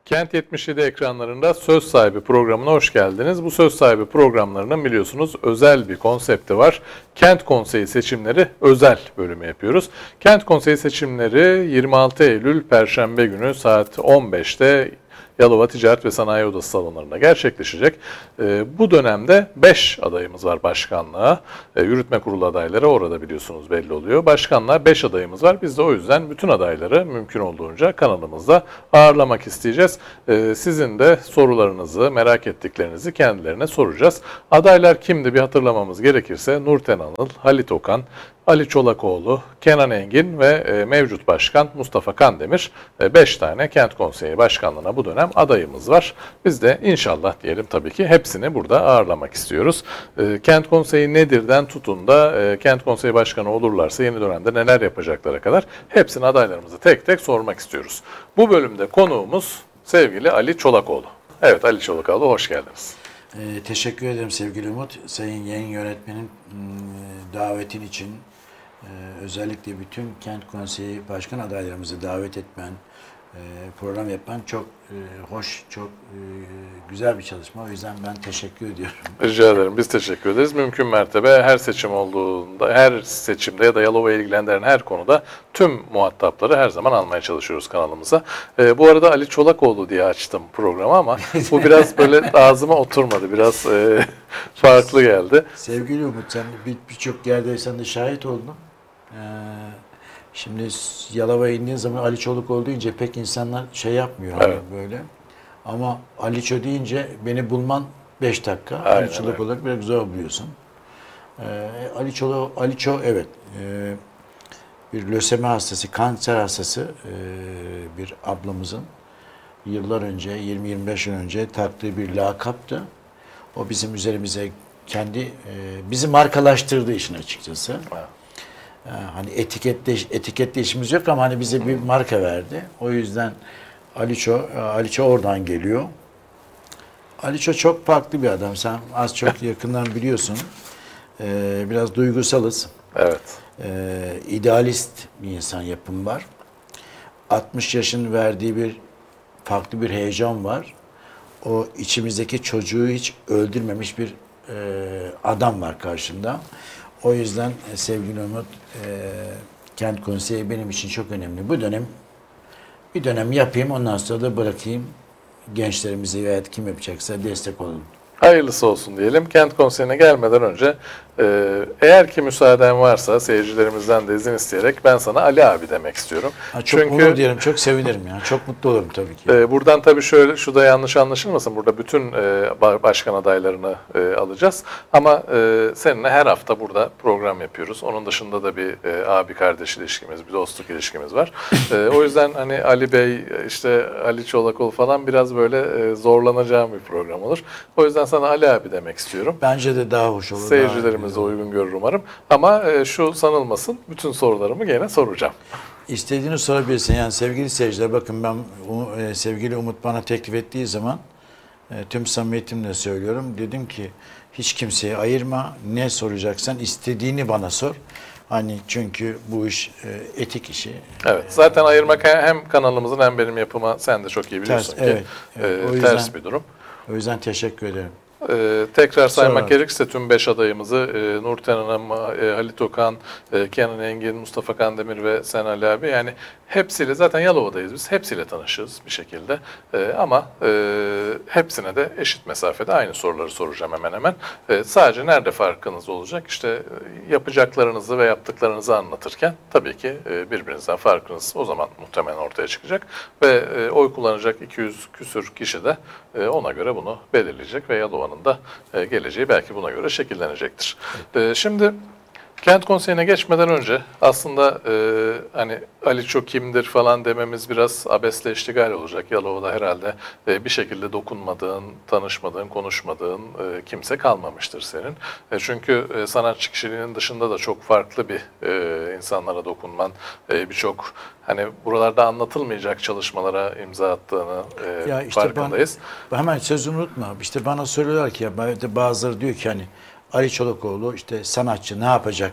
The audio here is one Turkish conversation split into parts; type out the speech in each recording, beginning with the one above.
Kent 77 ekranlarında Söz Sahibi programına hoş geldiniz. Bu Söz Sahibi programlarının biliyorsunuz özel bir konsepti var. Kent Konseyi seçimleri özel bölümü yapıyoruz. Kent Konseyi seçimleri 26 Eylül Perşembe günü saat 15'te Yalova Ticaret ve Sanayi Odası salonlarında gerçekleşecek. Bu dönemde 5 adayımız var başkanlığa. Yürütme kurulu adayları orada biliyorsunuz belli oluyor. Başkanlığa 5 adayımız var. Biz de o yüzden bütün adayları mümkün olduğunca kanalımızda ağırlamak isteyeceğiz. Sizin de sorularınızı, merak ettiklerinizi kendilerine soracağız. Adaylar kimdi bir hatırlamamız gerekirse Nurten Anıl, Halit Okan, Ali Çolakoğlu, Kenan Engin ve mevcut başkan Mustafa Kandemir 5 tane Kent Konseyi Başkanlığı'na bu dönem adayımız var. Biz de inşallah diyelim tabii ki hepsini burada ağırlamak istiyoruz. Kent Konseyi nedirden tutun da Kent Konseyi Başkanı olurlarsa yeni dönemde neler yapacaklara kadar hepsini adaylarımızı tek tek sormak istiyoruz. Bu bölümde konuğumuz sevgili Ali Çolakoğlu. Evet Ali Çolakoğlu hoş geldiniz. Teşekkür ederim sevgili Umut. Sayın yayın yönetmenin davetin için özellikle bütün Kent Konseyi Başkan adaylarımızı davet etmen, program yapan çok hoş, çok güzel bir çalışma. O yüzden ben teşekkür ediyorum. Rica ederim. Biz teşekkür ederiz. Mümkün mertebe her seçim olduğunda, her seçimde ya da Yalova'yı ilgilendiren her konuda tüm muhatapları her zaman almaya çalışıyoruz kanalımıza. Bu arada Ali Çolakoğlu diye açtım programı ama bu biraz böyle ağzıma oturmadı. Biraz farklı geldi. Sevgili Umut, sen birçok yerde sen de şahit oldun. Şimdi Yalova'ya indiğin zaman Ali Çolakoğlu deyince pek insanlar şey yapmıyor evet. Hani böyle. Ama Ali Ço deyince beni bulman 5 dakika. Aynen, Ali Çolakoğlu olarak biraz zor buluyorsun. Ali Ço evet bir lösemi hastası, kanser hastası bir ablamızın yıllar önce 20-25 yıl önce taktığı bir lakaptı. O bizim üzerimize bizi markalaştırdı işin açıkçası. Evet. Hani etikette işimiz yok ama hani bize bir marka verdi. O yüzden Ali Ço oradan geliyor. Ali Ço çok farklı bir adam. Sen az çok yakından biliyorsun. Biraz duygusalız. Evet. İdealist bir insan yapım var. 60 yaşın verdiği farklı bir heyecan var. O içimizdeki çocuğu hiç öldürmemiş bir adam var karşımda. O yüzden sevgili Umut, Kent Konseyi benim için çok önemli. Bir dönem yapayım, ondan sonra da bırakayım. Gençlerimize veya kim yapacaksa destek olun. Hayırlısı olsun diyelim. Kent Konseyi'ne gelmeden önce eğer ki müsaaden varsa seyircilerimizden de izin isteyerek ben sana Ali abi demek istiyorum. Çok onur diyelim, çok sevinirim ya. Çok mutlu olurum tabii ki. Buradan tabii şu da yanlış anlaşılmasın. Burada bütün başkan adaylarını alacağız. Ama seninle her hafta burada program yapıyoruz. Onun dışında da bir abi kardeş ilişkimiz, bir dostluk ilişkimiz var. O yüzden hani Ali Bey, işte Ali Çolakoğlu falan biraz böyle zorlanacağım bir program olur. O yüzden sana Ali abi demek istiyorum. Bence de daha hoş olur. Seyircilerimiz de uygun görür umarım. Ama şu sanılmasın, bütün sorularımı gene soracağım. İstediğini sorabilirsin. Yani sevgili seyirciler, bakın ben sevgili Umut bana teklif ettiği zaman tüm samimiyetimle söylüyorum. Dedim ki hiç kimseye ayırma. Ne soracaksan istediğini bana sor. Hani çünkü bu iş etik işi. Evet. Zaten ayırmak hem kanalımızın hem benim yapıma sen de çok iyi biliyorsun ki evet. Ters bir durum. O yüzden teşekkür ederim. Tekrar saymak gerekirse tüm 5 adayımızı Nurten Hanım, Halit Okan, Kenan Engin, Mustafa Kandemir ve sen Ali abi, yani hepsiyle zaten Yalova'dayız biz. Hepsiyle tanışırız bir şekilde. Ama hepsine de eşit mesafede aynı soruları soracağım hemen hemen. Sadece nerede farkınız olacak? İşte yapacaklarınızı ve yaptıklarınızı anlatırken tabii ki birbirinizden farkınız o zaman muhtemelen ortaya çıkacak. Ve oy kullanacak 200 küsür kişi de ona göre bunu belirleyecek ve Yalova'nın da geleceği belki buna göre şekillenecektir. Şimdi Kent Konseyi'ne geçmeden önce aslında hani Ali Ço kimdir falan dememiz biraz abesle iştigal olacak. Yalova'da herhalde bir şekilde dokunmadığın, tanışmadığın, konuşmadığın kimse kalmamıştır senin. Çünkü sanatçı kişiliğinin dışında da çok farklı bir insanlara dokunman, birçok hani buralarda anlatılmayacak çalışmalara imza attığını işte farkındayız. Hemen sözünü unutma. İşte bana söylüyorlar ki ya bazıları diyor ki hani Ali Çolakoğlu işte sanatçı ne yapacak?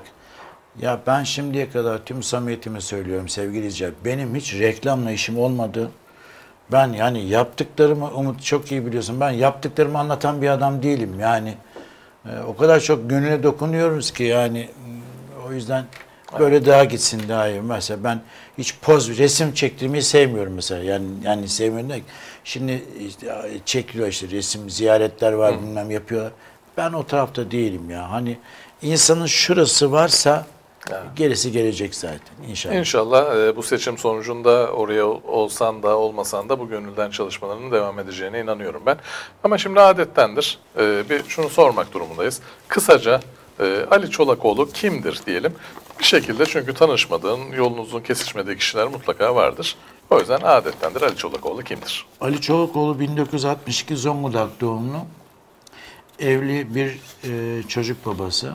Ya ben şimdiye kadar tüm samimiyetimi söylüyorum sevgili izleyiciler. Benim hiç reklamla işim olmadı. Ben yani yaptıklarımı, Umut çok iyi biliyorsun, ben yaptıklarımı anlatan bir adam değilim. Yani o kadar çok gönüle dokunuyoruz ki yani o yüzden böyle daha gitsin daha iyi. Mesela ben hiç poz resim çektirmeyi sevmiyorum mesela. Yani sevmiyorum da şimdi işte çekiliyor işte resim, ziyaretler var bilmem yapıyorlar. Ben o tarafta değilim ya. Hani insanın şurası varsa gerisi gelecek zaten inşallah. İnşallah bu seçim sonucunda oraya olsan da olmasan da bu gönülden çalışmalarının devam edeceğine inanıyorum ben. Ama şimdi adettendir. Bir şunu sormak durumundayız. Kısaca Ali Çolakoğlu kimdir diyelim. Bir şekilde çünkü tanışmadığın, yolunuzun kesişmediği kişiler mutlaka vardır. O yüzden adettendir Ali Çolakoğlu kimdir? Ali Çolakoğlu 1962 Zonguldak doğumlu. Evli bir çocuk babası.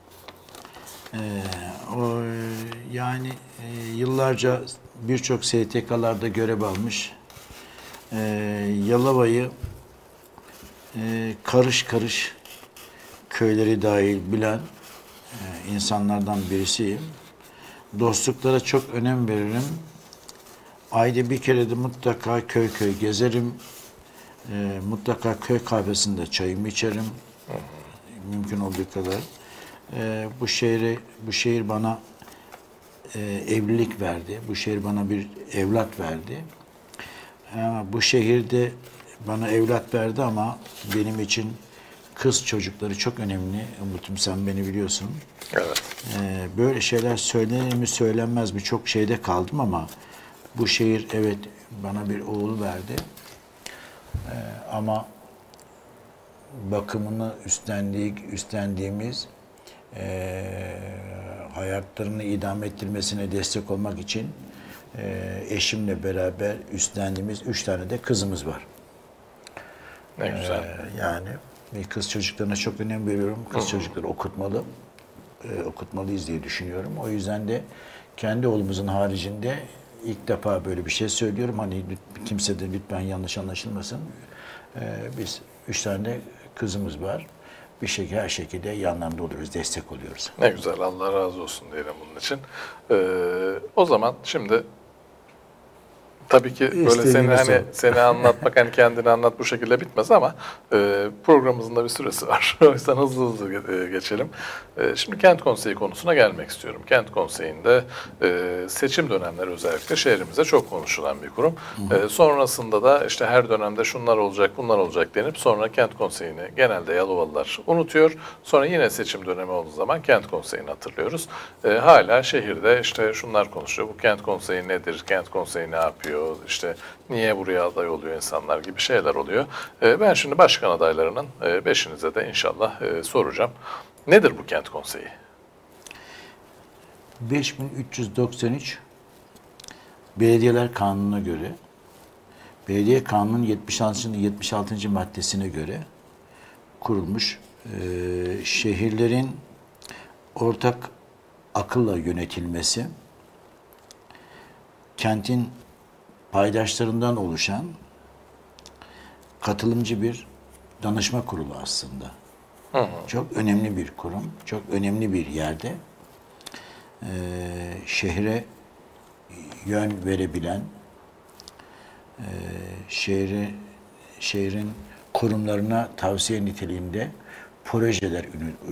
Yani yıllarca birçok STK'larda görev almış. Yalova'yı karış karış köyleri dahil bilen insanlardan birisiyim. Dostluklara çok önem veririm. Ayda bir kere de mutlaka köy köy gezerim. Mutlaka köy kahvesinde çayımı içerim. Mümkün olduğu kadar. Bu şehir bana evlilik verdi. Bu şehir bana bir evlat verdi. Bu şehirde bana evlat verdi ama benim için kız çocukları çok önemli. Umut'um sen beni biliyorsun. Evet. Böyle şeyler söylenir mi söylenmez mi çok şeyde kaldım ama bu şehir evet bana bir oğul verdi. Ama bakımını üstlendiğimiz hayatlarını idame ettirmesine destek olmak için eşimle beraber üstlendiğimiz 3 tane de kızımız var. Ne güzel. Yani kız çocuklarına çok önem veriyorum. Kız çocukları okutmalıyız diye düşünüyorum. O yüzden de kendi oğlumuzun haricinde ilk defa böyle bir şey söylüyorum. Hani kimse de lütfen yanlış anlaşılmasın. Biz 3 tane kızımız var. Her şekilde yanlarında oluyoruz, destek oluyoruz. Ne güzel, Allah razı olsun diyelim bunun için. O zaman şimdi tabii ki böyle seni anlatmak, hani kendini anlat bu şekilde bitmez ama programımızın da bir süresi var. O yüzden hızlı geçelim. Şimdi kent konseyi konusuna gelmek istiyorum. Kent konseyinde seçim dönemleri özellikle şehrimize çok konuşulan bir kurum. Sonrasında da işte her dönemde şunlar olacak, bunlar olacak denip sonra kent konseyini genelde Yalovalılar unutuyor. Sonra yine seçim dönemi olduğu zaman kent konseyini hatırlıyoruz. Hala şehirde işte şunlar konuşuyor. Bu kent konseyi nedir? Kent konseyi ne yapıyor? İşte niye buraya aday oluyor insanlar gibi şeyler oluyor. Ben şimdi başkan adaylarının 5'inize de inşallah soracağım. Nedir bu kent konseyi? 5393 Belediyeler Kanunu'na göre, Belediye Kanunu'nun 76. maddesine göre kurulmuş şehirlerin ortak akılla yönetilmesi, kentin paydaşlarından oluşan katılımcı bir danışma kurulu aslında. Çok önemli bir kurum, çok önemli bir yerde şehre yön verebilen, şehrin kurumlarına tavsiye niteliğinde projeler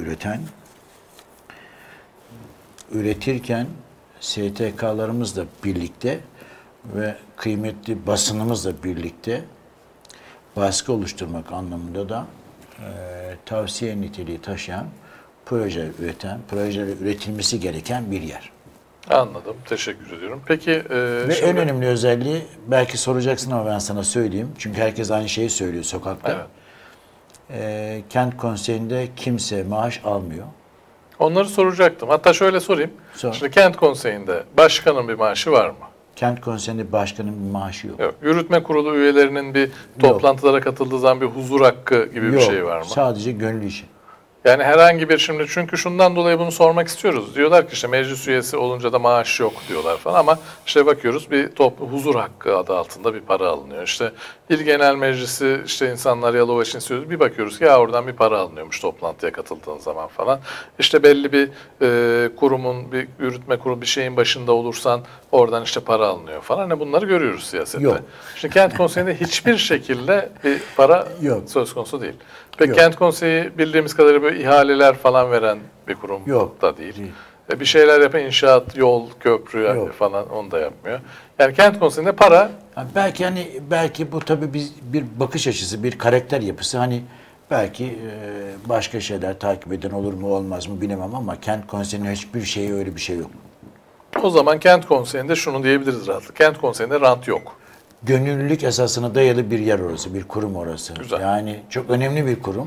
üretirken STK'larımızla birlikte ve kıymetli basınımızla birlikte baskı oluşturmak anlamında da tavsiye niteliği taşıyan projeler üretilmesi gereken bir yer. Anladım. Teşekkür ediyorum. Peki ve en önemli özelliği belki soracaksın ama ben sana söyleyeyim. Çünkü herkes aynı şeyi söylüyor sokakta. Evet. Kent konseyinde kimse maaş almıyor. Onları soracaktım. Hatta şöyle sorayım. Şimdi kent konseyinde başkanın bir maaşı var mı? Kent konseyinde başkanın bir maaşı yok. Yok. Yürütme kurulu üyelerinin bir toplantılara katıldığı zaman bir huzur hakkı gibi bir şey var mı? Sadece gönüllü işi. Yani herhangi bir şimdi çünkü şundan dolayı bunu sormak istiyoruz. Diyorlar ki işte meclis üyesi olunca da maaş yok diyorlar falan ama işte bakıyoruz bir huzur hakkı adı altında bir para alınıyor. İşte İl Genel Meclisi işte insanlar Yalova için istiyoruz. Bir bakıyoruz ki ya oradan bir para alınıyormuş toplantıya katıldığın zaman falan. İşte belli bir kurumun, bir yürütme kurumu bir şeyin başında olursan oradan işte para alınıyor falan. Hani bunları görüyoruz siyasette. Yok. Şimdi kent konseyinde hiçbir şekilde bir para Yok. söz konusu değil. Peki Yok. kent konseyi bildiğimiz kadarıyla böyle ihaleler falan veren bir kurum Yok. da değil. Bir şeyler yapan inşaat, yol, köprü Yok. falan onu da yapmıyor. Yani kent konseyinde para Belki bu tabii bir bakış açısı, bir karakter yapısı. Hani belki başka şeyler takip eden olur mu olmaz mı bilemem ama kent konseyinin hiçbir şeyi öyle bir şey yok. o zaman kent konseyinde şunu diyebiliriz rahatlıkla. Kent konseyinde rant yok. Gönüllülük esasına dayalı bir yer orası, bir kurum orası. Güzel. Yani çok önemli bir kurum.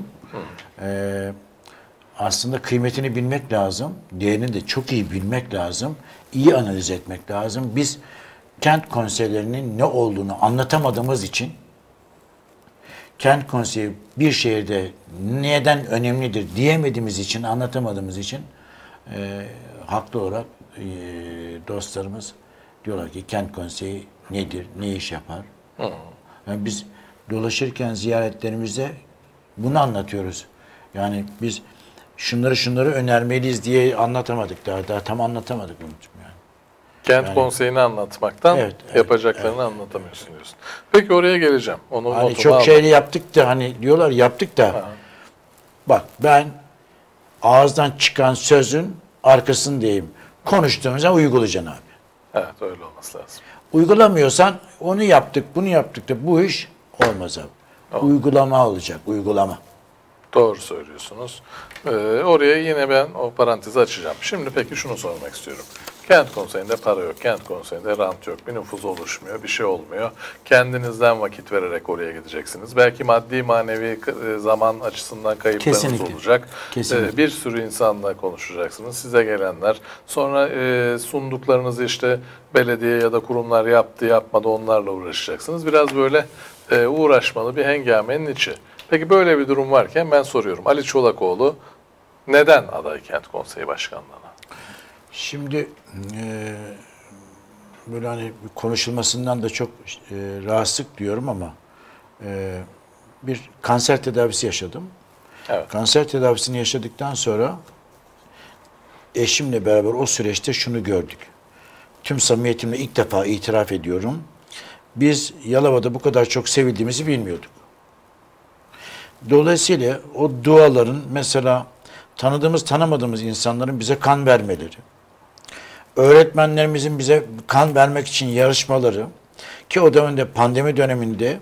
Aslında kıymetini bilmek lazım. Değerini de çok iyi bilmek lazım. İyi analiz etmek lazım. Biz kent konseylerinin ne olduğunu anlatamadığımız için kent konseyi bir şehirde neden önemlidir diyemediğimiz için, anlatamadığımız için haklı olarak dostlarımız diyorlar ki kent konseyi nedir, ne iş yapar? Yani biz dolaşırken ziyaretlerimizde bunu anlatıyoruz. Yani biz şunları önermeliyiz diye anlatamadık daha tam anlatamadık bunu. Yani. Kent konseyini anlatmaktan Evet, yapacaklarını anlatamıyorsun diyorsun. Peki oraya geleceğim. Onu Hani notuma çok aldım. şeyli yaptık da hani diyorlar yaptık da bak ben ağızdan çıkan sözün arkasındayım. Konuştuğumuzda uygulayacaksın abi. Evet öyle olması lazım. Uygulamıyorsan onu yaptık bunu yaptık da bu iş olmaz abi. Uygulama olacak uygulama. Doğru söylüyorsunuz. Oraya yine ben o parantezi açacağım. Şimdi peki şunu sormak istiyorum. Kent konseyinde para yok, kent konseyinde rant yok, bir nüfuz oluşmuyor, bir şey olmuyor. Kendinizden vakit vererek oraya gideceksiniz. Belki maddi manevi zaman açısından kayıplarınız Kesinlikle. olacak. Kesinlikle. Bir sürü insanla konuşacaksınız. Size gelenler. Sonra sunduklarınızı işte belediye ya da kurumlar yaptı yapmadı onlarla uğraşacaksınız. Biraz böyle uğraşmalı bir hengamenin içi. Peki böyle bir durum varken ben soruyorum. Ali Çolakoğlu neden aday kent konseyi başkanlığına? Şimdi böyle hani konuşulmasından da çok rahatsızlık diyorum ama bir kanser tedavisi yaşadım. Evet. Kanser tedavisini yaşadıktan sonra eşimle beraber o süreçte şunu gördük. Tüm samimiyetimle ilk defa itiraf ediyorum. Biz Yalova'da bu kadar çok sevildiğimizi bilmiyorduk. Dolayısıyla o duaların mesela tanıdığımız tanımadığımız insanların bize kan vermeleri, öğretmenlerimizin bize kan vermek için yarışmaları ki o dönemde pandemi döneminde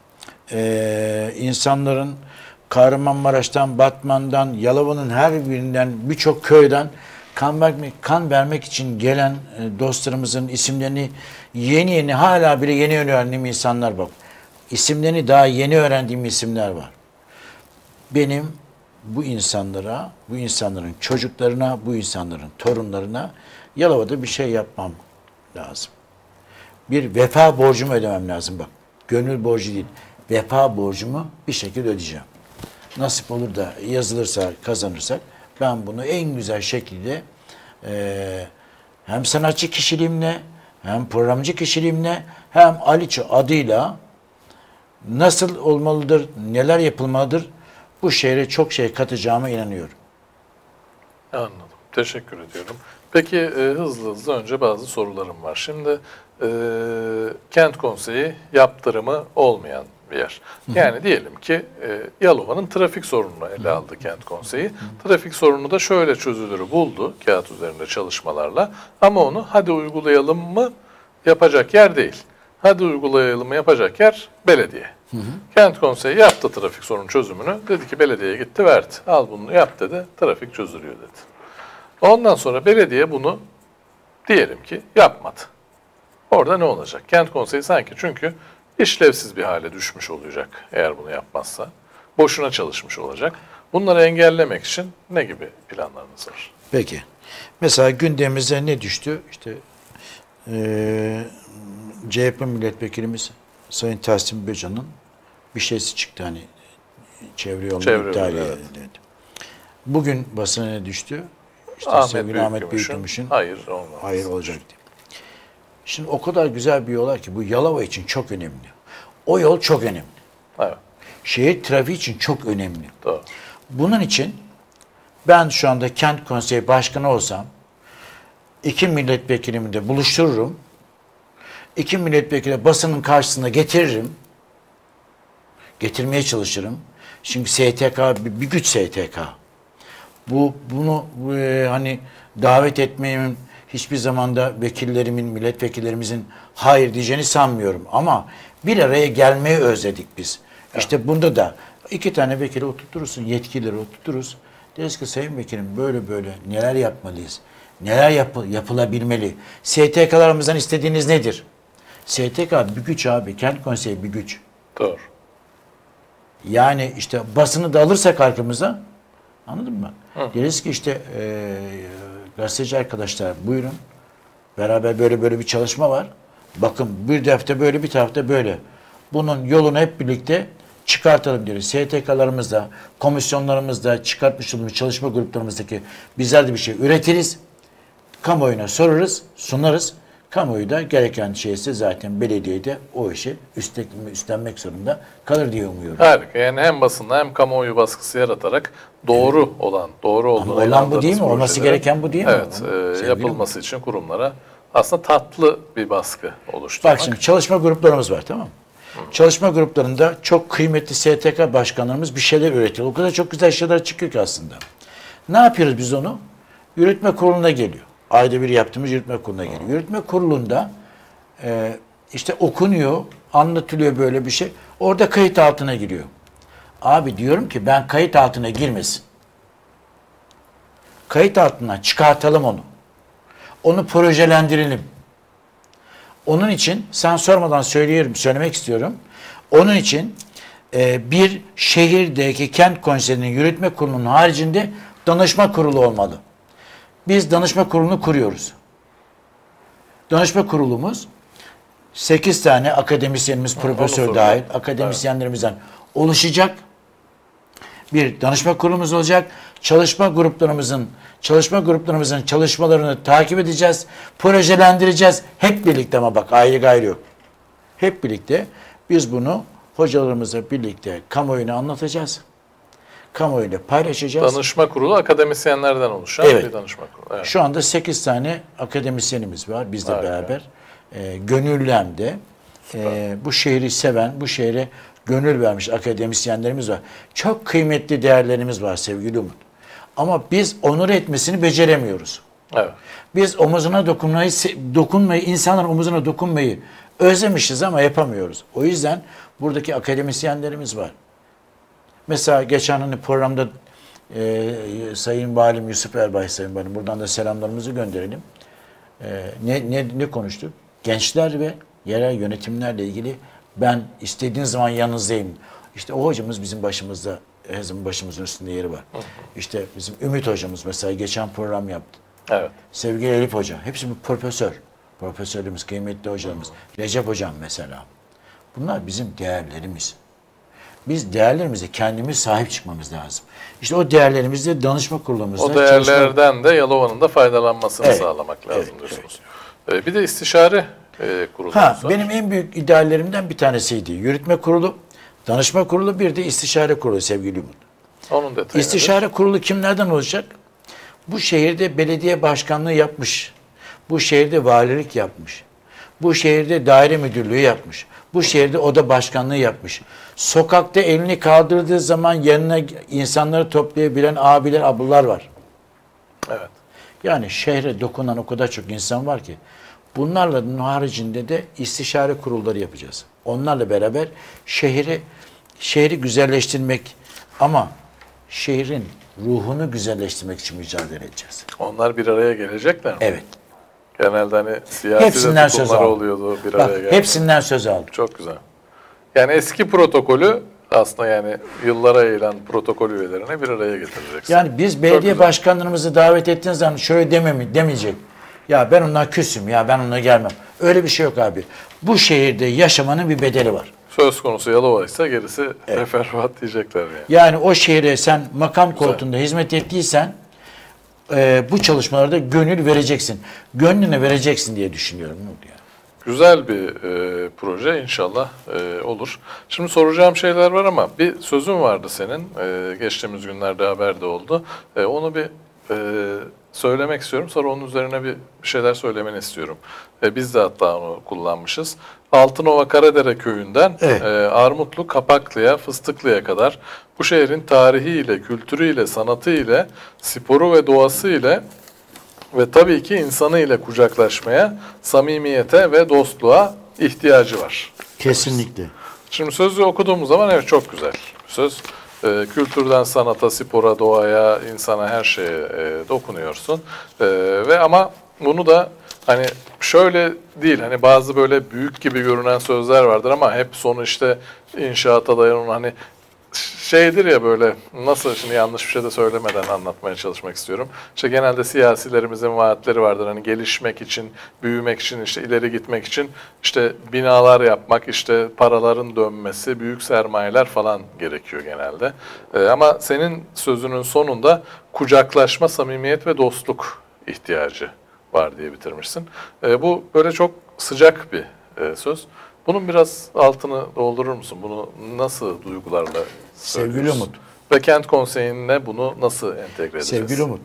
insanların Kahramanmaraş'tan, Batman'dan, Yalova'nın her birinden birçok köyden kan vermek için gelen dostlarımızın isimlerini yeni hala bile yeni öğrendiğim insanlar bak. İsimlerini daha yeni öğrendiğim isimler var. Benim bu insanlara, bu insanların çocuklarına, bu insanların torunlarına Yalova'da bir şey yapmam lazım. Bir vefa borcumu ödemem lazım bak. Gönül borcu değil. Vefa borcumu bir şekilde ödeyeceğim. Nasip olur da yazılırsa, kazanırsak ben bunu en güzel şekilde hem sanatçı kişiliğimle, hem programcı kişiliğimle, hem Aliço adıyla nasıl olmalıdır, neler yapılmalıdır bu şehre çok şey katacağıma inanıyorum. Anladım. Teşekkür ediyorum. Peki hızlı önce bazı sorularım var. Şimdi kent konseyi yaptırımı olmayan bir yer. Yani diyelim ki Yalova'nın trafik sorununu ele aldı kent konseyi. Trafik sorunu da şöyle çözülürü buldu kağıt üzerinde çalışmalarla. Ama onu hadi uygulayalım mı yapacak yer değil. Hadi uygulayalım mı yapacak yer belediye. Kent konseyi yaptı trafik sorunu çözümünü. Dedi ki belediyeye gitti verdi. Al bunu yap dedi. Trafik çözülüyor dedi. Ondan sonra belediye bunu diyelim ki yapmadı. Orada ne olacak? Kent konseyi sanki çünkü işlevsiz bir hale düşmüş olacak eğer bunu yapmazsa. Boşuna çalışmış olacak. Bunları engellemek için ne gibi planlarınız var? Peki. Mesela gündemimize ne düştü? İşte CHP milletvekilimiz Sayın Tahsin Böcan'ın bir şeysi çıktı hani çevre yolunu iptal edildi. Bugün basına ne düştü? İşte Ahmet sevgili Ahmet Büyükgümüş'ün, Büyükgümüş'ün hayır olmaz. hayır olacak diye. Şimdi o kadar güzel bir yol var ki bu Yalova için çok önemli. O yol çok önemli. Evet, Şehir trafiği için çok önemli. doğru. Bunun için ben şu anda kent konseyi başkanı olsam 2 milletvekilimi de buluştururum. 2 milletvekili basının karşısına getiririm. Getirmeye çalışırım. Çünkü STK bir güç STK. Bunu hani davet etmeyimin hiçbir zamanda vekillerimin, milletvekillerimizin hayır diyeceğini sanmıyorum. Ama bir araya gelmeyi özledik biz. İşte bunda da 2 tane vekili oturturuz, yetkilileri oturturuz. Deriz ki sayın vekilim böyle böyle neler yapmalıyız? Neler yapılabilmeli? STK'larımızdan istediğiniz nedir? STK bir güç abi. Kent konseyi bir güç. Doğru. Yani işte basını da alırsak arkamıza, anladın mı? Deriz ki işte gazeteci arkadaşlar buyurun. Beraber böyle bir çalışma var. Bakın bir tarafta böyle bir tarafta böyle. Bunun yolunu hep birlikte çıkartalım deriz. STK'larımızda, komisyonlarımızda, çıkartmış olduğumuz çalışma gruplarımızdaki bizler de bir şey üretiriz. Kamuoyuna sorarız, sunarız. Kamuoyu da gereken şeyse zaten belediyede o işi üstlenmek zorunda kalır diye umuyorum. Harika. Yani hem basında hem kamuoyu baskısı yaratarak doğru olan, doğru olduğuna Ama olan bu değil mi? Olması projeleri, gereken bu değil mi? evet, yapılması için kurumlara aslında tatlı bir baskı oluşturmak. Bak şimdi çalışma gruplarımız var, tamam mı? Çalışma gruplarında çok kıymetli STK başkanlarımız bir şeyler üretiyor. O kadar çok güzel şeyler çıkıyor ki aslında. Ne yapıyoruz biz onu? Yürütme kuruluna geliyor. Ayda bir yaptığımız yürütme kuruluna geliyor. Yürütme kurulunda işte okunuyor, anlatılıyor böyle bir şey. Orada kayıt altına giriyor. Abi diyorum ki ben kayıt altına girmesin. Kayıt altına çıkartalım onu. Onu projelendirelim. Onun için sen sormadan söylemek istiyorum. Onun için bir şehirdeki kent konseyinin yürütme kurulunun haricinde danışma kurulu olmalı. Biz danışma kurulunu kuruyoruz. Danışma kurulumuz 8 tane akademisyenimiz, profesör dahil akademisyenlerimizden oluşacak bir danışma kurulumuz olacak. Çalışma gruplarımızın çalışmalarını takip edeceğiz, projelendireceğiz. Hep birlikte, ama bak ayrı gayrı yok. Hep birlikte biz bunu hocalarımızla birlikte kamuoyuna anlatacağız. Kamuoyuyla paylaşacağız. Danışma kurulu akademisyenlerden oluşan bir danışma kurulu. Evet. Şu anda 8 tane akademisyenimiz var bizle beraber. Gönüllü hem de bu şehri seven, bu şehre gönül vermiş akademisyenlerimiz var. Çok kıymetli değerlerimiz var sevgili Umut. Ama biz onur etmesini beceremiyoruz. Evet. Biz omuzuna dokunmayı, insanların omuzuna dokunmayı özlemişiz ama yapamıyoruz. O yüzden buradaki akademisyenlerimiz var. Mesela geçen hani programda Sayın Valim Yusuf Erbay Sayın Valim, buradan da selamlarımızı gönderelim. Ne konuştuk? Gençler ve yerel yönetimlerle ilgili ben istediğiniz zaman yanınızdayım. İşte o hocamız bizim başımızda, her zaman başımızın üstünde yeri var. İşte bizim Ümit hocamız mesela geçen program yaptı. Evet. Sevgili Elif Hoca, hepsi bir profesör. Profesörümüz, kıymetli hocalarımız. Recep Hocam mesela. Bunlar bizim değerlerimiz. Biz değerlerimize kendimiz sahip çıkmamız lazım. İşte o değerlerimizde danışma kurulumuzda... O değerlerden de Yalova'nın da faydalanmasını sağlamak lazım diyorsunuz. Evet. Bir de istişare kurulu. Benim en büyük ideallerimden bir tanesiydi. Yürütme kurulu, danışma kurulu, bir de istişare kurulu sevgili Umut. Onun detayı İstişare kurulu kimlerden olacak? Bu şehirde belediye başkanlığı yapmış. Bu şehirde valilik yapmış. Bu şehirde daire müdürlüğü yapmış. Bu şehirde oda başkanlığı yapmış. Sokakta elini kaldırdığı zaman yanına insanları toplayabilen abiler, ablalar var. Evet. Yani şehre dokunan o kadar çok insan var ki. Bunlarla haricinde de istişare kurulları yapacağız. Onlarla beraber şehri güzelleştirmek, ama şehrin ruhunu güzelleştirmek için mücadele edeceğiz. Onlar bir araya gelecekler mi? Evet. Genelde hani siyasi Hepsinden söz aldım. oluyordu bir araya gelmek. Hepsinden söz aldım. Çok güzel. Yani eski protokolü aslında yani yıllara yayılan protokol üyelerine bir araya getireceksin. Yani biz belediye başkanlarımızı davet ettiğiniz zaman şöyle demeyecek. Ya ben ondan küsüm, ya ben onunla gelmem. Öyle bir şey yok abi. Bu şehirde yaşamanın bir bedeli var. Söz konusu Yalova ise gerisi teferruat diyecekler yani. Yani o şehre sen makam koltuğunda hizmet ettiysen bu çalışmalarda gönül vereceksin. Gönlünü vereceksin diye düşünüyorum. Güzel bir proje inşallah olur. Şimdi soracağım şeyler var ama bir sözün vardı senin. Geçtiğimiz günlerde haberde oldu. Onu bir söylemek istiyorum. Sonra onun üzerine bir şeyler söylemeni istiyorum. Biz de hatta onu kullanmışız. Altınova Karadere köyünden Armutlu Kapaklı'ya, Fıstıklı'ya kadar bu şehrin tarihiyle, kültürüyle, sanatıyla, sporu ve doğasıyla ve tabii ki insanıyla kucaklaşmaya, samimiyete ve dostluğa ihtiyacı var. Kesinlikle. Şimdi sözü okuduğumuz zaman evet çok güzel söz. Kültürden sanata, spora, doğaya, insana her şeye dokunuyorsun. Ve ama bunu da hani şöyle değil, hani bazı böyle büyük gibi görünen sözler vardır ama hep sonu işte inşaata dayanan, hani şeydir ya, böyle nasıl, şimdi yanlış bir şey de söylemeden anlatmaya çalışmak istiyorum. İşte genelde siyasilerimizin vaatleri vardır, hani gelişmek için, büyümek için, işte ileri gitmek için işte binalar yapmak, işte paraların dönmesi, büyük sermayeler falan gerekiyor genelde. Ama senin sözünün sonunda kucaklaşma, samimiyet ve dostluk ihtiyacı var diye bitirmişsin. Bu böyle çok sıcak bir söz. Bunun biraz altını doldurur musun? Bunu nasıl duygularla söylüyorsun? Sevgili Umut. Ve kent konseyine bunu nasıl entegre edeceğiz? Sevgili Umut.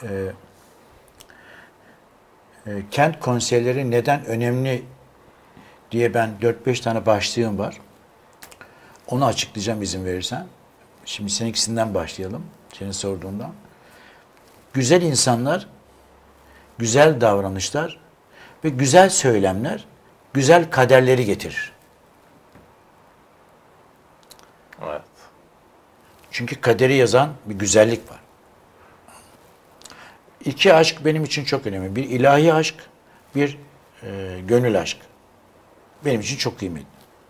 Kent konseyleri neden önemli diye ben 4-5 tane başlığım var. Onu açıklayacağım izin verirsen. Şimdi seninkisinden başlayalım. Senin sorduğundan. Güzel insanlar, güzel davranışlar ve güzel söylemler güzel kaderleri getirir. Evet. Çünkü kaderi yazan bir güzellik var. İki aşk benim için çok önemli. Bir ilahi aşk, bir gönül aşk. Benim için çok kıymetli.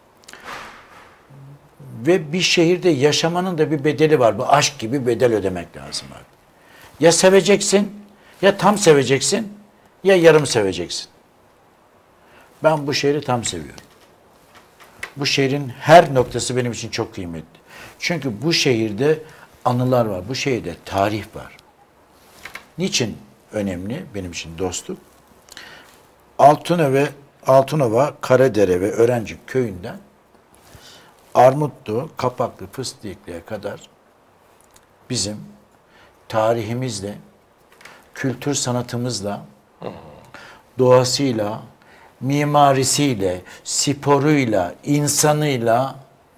Ve bir şehirde yaşamanın da bir bedeli var. Bu aşk gibi bedel ödemek lazım abi. Ya seveceksin, ya tam seveceksin, ya yarım seveceksin. Ben bu şehri tam seviyorum. Bu şehrin her noktası benim için çok kıymetli. Çünkü bu şehirde anılar var. Bu şehirde tarih var. Niçin önemli benim için dostluk? Altınova, Karadere ve Örencik köyünden Armutlu, Kapaklı, Fıstıklı'ya kadar bizim tarihimizle, kültür sanatımızla, doğasıyla, mimarisiyle, sporuyla, insanıyla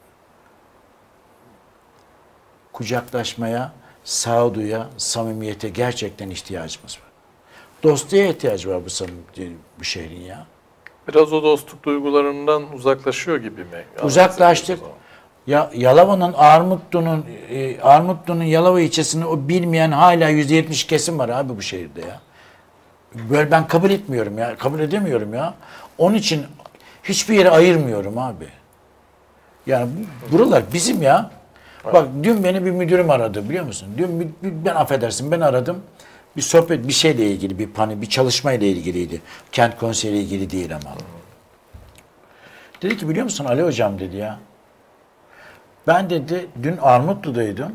kucaklaşmaya, sağduya, samimiyete gerçekten ihtiyacımız var. Dostluğa ihtiyacı var bu şehrin ya. Biraz o dostluk duygularından uzaklaşıyor gibi mi? Uzaklaştık. Ya Yalova'nın Armutlu'nun Yalova ilçesini o bilmeyen hala %70 kesim var abi bu şehirde ya. Böyle ben kabul etmiyorum ya. Kabul edemiyorum ya. Onun için hiçbir yere ayırmıyorum abi. Yani buralar bizim ya. Evet. Bak dün beni bir müdürüm aradı biliyor musun? Dün ben affedersin ben aradım. Bir sohbet bir şeyle ilgili bir çalışma ile ilgiliydi. Kent konseyi ile ilgili değil ama. Dedi ki biliyor musun Ali hocam dedi ya. Ben dedi dün Armutlu'daydım.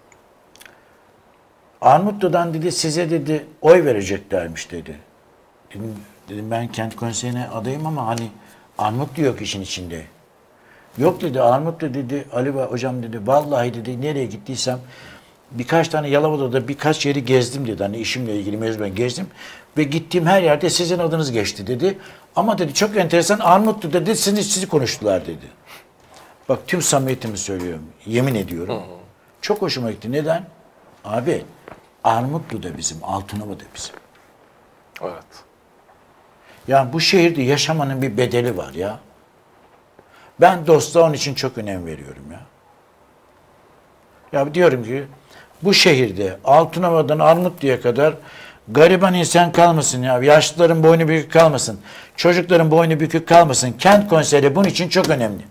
Armutlu'dan dedi size dedi oy vereceklermiş dedi. Dedim ben kent konseyine adayım ama hani Armutlu yok işin içinde. Yok dedi Armutlu dedi Ali hocam dedi vallahi dedi nereye gittiysem birkaç tane Yalova'da da birkaç yeri gezdim dedi. Hani işimle ilgili mecburen gezdim ve gittiğim her yerde sizin adınız geçti dedi. Ama dedi çok enteresan Armutlu dedi sizi konuştular dedi. Bak tüm samimiyetimi söylüyorum. Yemin ediyorum. Çok hoşuma gitti. Neden? Abi Armutlu da bizim, Altınova da bizim. Evet. Yani bu şehirde yaşamanın bir bedeli var ya. Ben dostluğa onun için çok önem veriyorum ya. Ya diyorum ki bu şehirde Altınova'dan Armutlu'ya kadar gariban insan kalmasın ya. Yaşlıların boynu bükük kalmasın. Çocukların boynu bükük kalmasın. Kent konseyi bunun için çok önemli.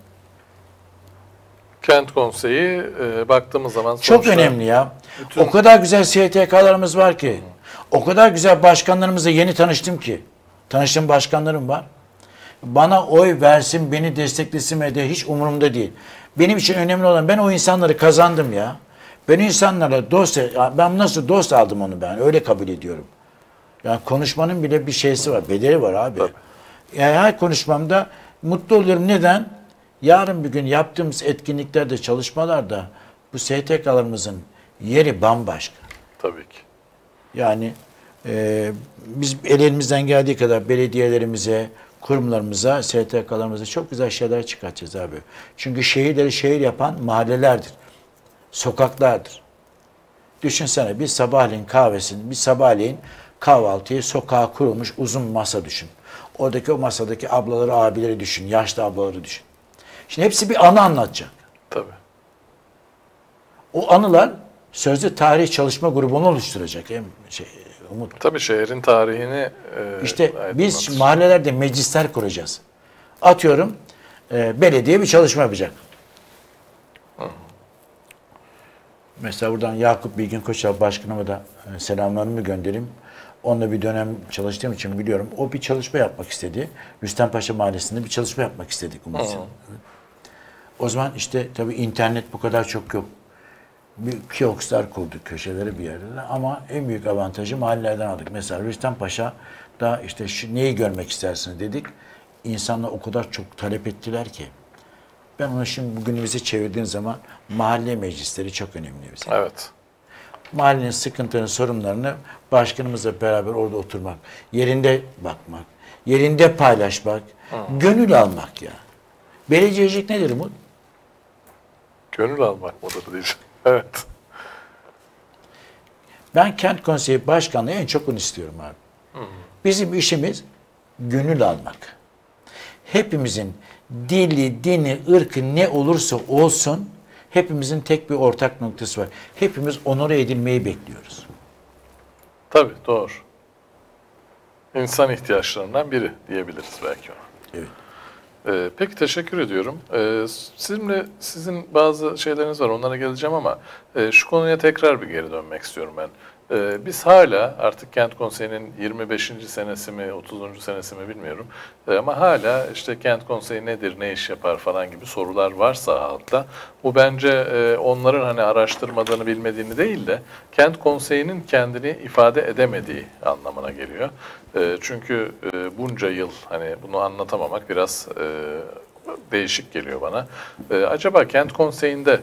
Kent konseyi baktığımız zaman çok önemli ya. O kadar güzel STK'larımız var ki. O kadar güzel başkanlarımızla yeni tanıştım ki. Tanıştığım başkanlarım var. Bana oy versin, beni desteklesin ve de hiç umurumda değil. Benim için önemli olan, ben o insanları kazandım ya. Ben insanlarla ben nasıl dost aldım onu, ben öyle kabul ediyorum. Yani konuşmanın bile bir şeysi var, bedeli var abi. Tabii. Yani her konuşmamda mutlu oluyorum. Neden? Yarın bir gün yaptığımız etkinliklerde, çalışmalarda bu STK'larımızın yeri bambaşka. Tabii ki. Yani biz elimizden geldiği kadar belediyelerimize, kurumlarımıza, STK'larımıza çok güzel şeyler çıkartacağız abi. Çünkü şehirleri şehir yapan mahallelerdir, sokaklardır. Düşünsene, bir sabahleyin kahvesini, bir sabahleyin kahvaltıyı sokağa kurulmuş uzun bir masa düşün. Oradaki o masadaki ablaları, abileri düşün, yaşlı ablaları düşün. Şimdi hepsi bir anı anlatacak. Tabii. O anılar sözde tarih çalışma grubunu oluşturacak. Umut. Tabii şehrin tarihini İşte biz aydınlatır. mahallelerde meclisler kuracağız. Atıyorum belediye bir çalışma yapacak. Mesela buradan Yakup Bilgin Koçal Başkanıma da selamlarımı göndereyim. Onunla bir dönem çalıştığım için biliyorum. O bir çalışma yapmak istedi. Rüstempaşa Mahallesi'nde bir çalışma yapmak istedik. O zaman işte tabii internet bu kadar çok yok. Bir kiosklar kurduk köşeleri bir yerde, ama en büyük avantajı mahallelerden aldık. Mesela Rüstempaşa'da işte neyi görmek istersiniz dedik. İnsanlar o kadar çok talep ettiler ki. Ben onu şimdi bugünümüze çevirdiğim zaman mahalle meclisleri çok önemli bize. Evet. Mahallenin sıkıntılarını, sorunlarını başkanımızla beraber orada oturmak, yerinde bakmak, yerinde paylaşmak, gönül almak ya. Belediyecilik nedir Umut? Gönül almak mıdır diyeceğim. Evet. Ben kent konseyi başkanlığı en çok onu istiyorum abi. Bizim işimiz gönül almak. Hepimizin dili, dini, ırkı ne olursa olsun hepimizin tek bir ortak noktası var. Hepimiz onore edilmeyi bekliyoruz. Tabii doğru. İnsan ihtiyaçlarından biri diyebiliriz belki ona. Evet. Peki teşekkür ediyorum. Sizin bazı şeyleriniz var, onlara geleceğim ama şu konuya tekrar bir geri dönmek istiyorum ben. Biz hala artık Kent Konseyi'nin 25. senesi mi 30. senesi mi bilmiyorum ama hala işte Kent Konseyi nedir, ne iş yapar falan gibi sorular varsa halkta, bu bence onların hani araştırmadığını, bilmediğini değil de Kent Konseyi'nin kendini ifade edemediği anlamına geliyor. Çünkü bunca yıl hani bunu anlatamamak biraz değişik geliyor bana. Acaba Kent Konseyi'nde,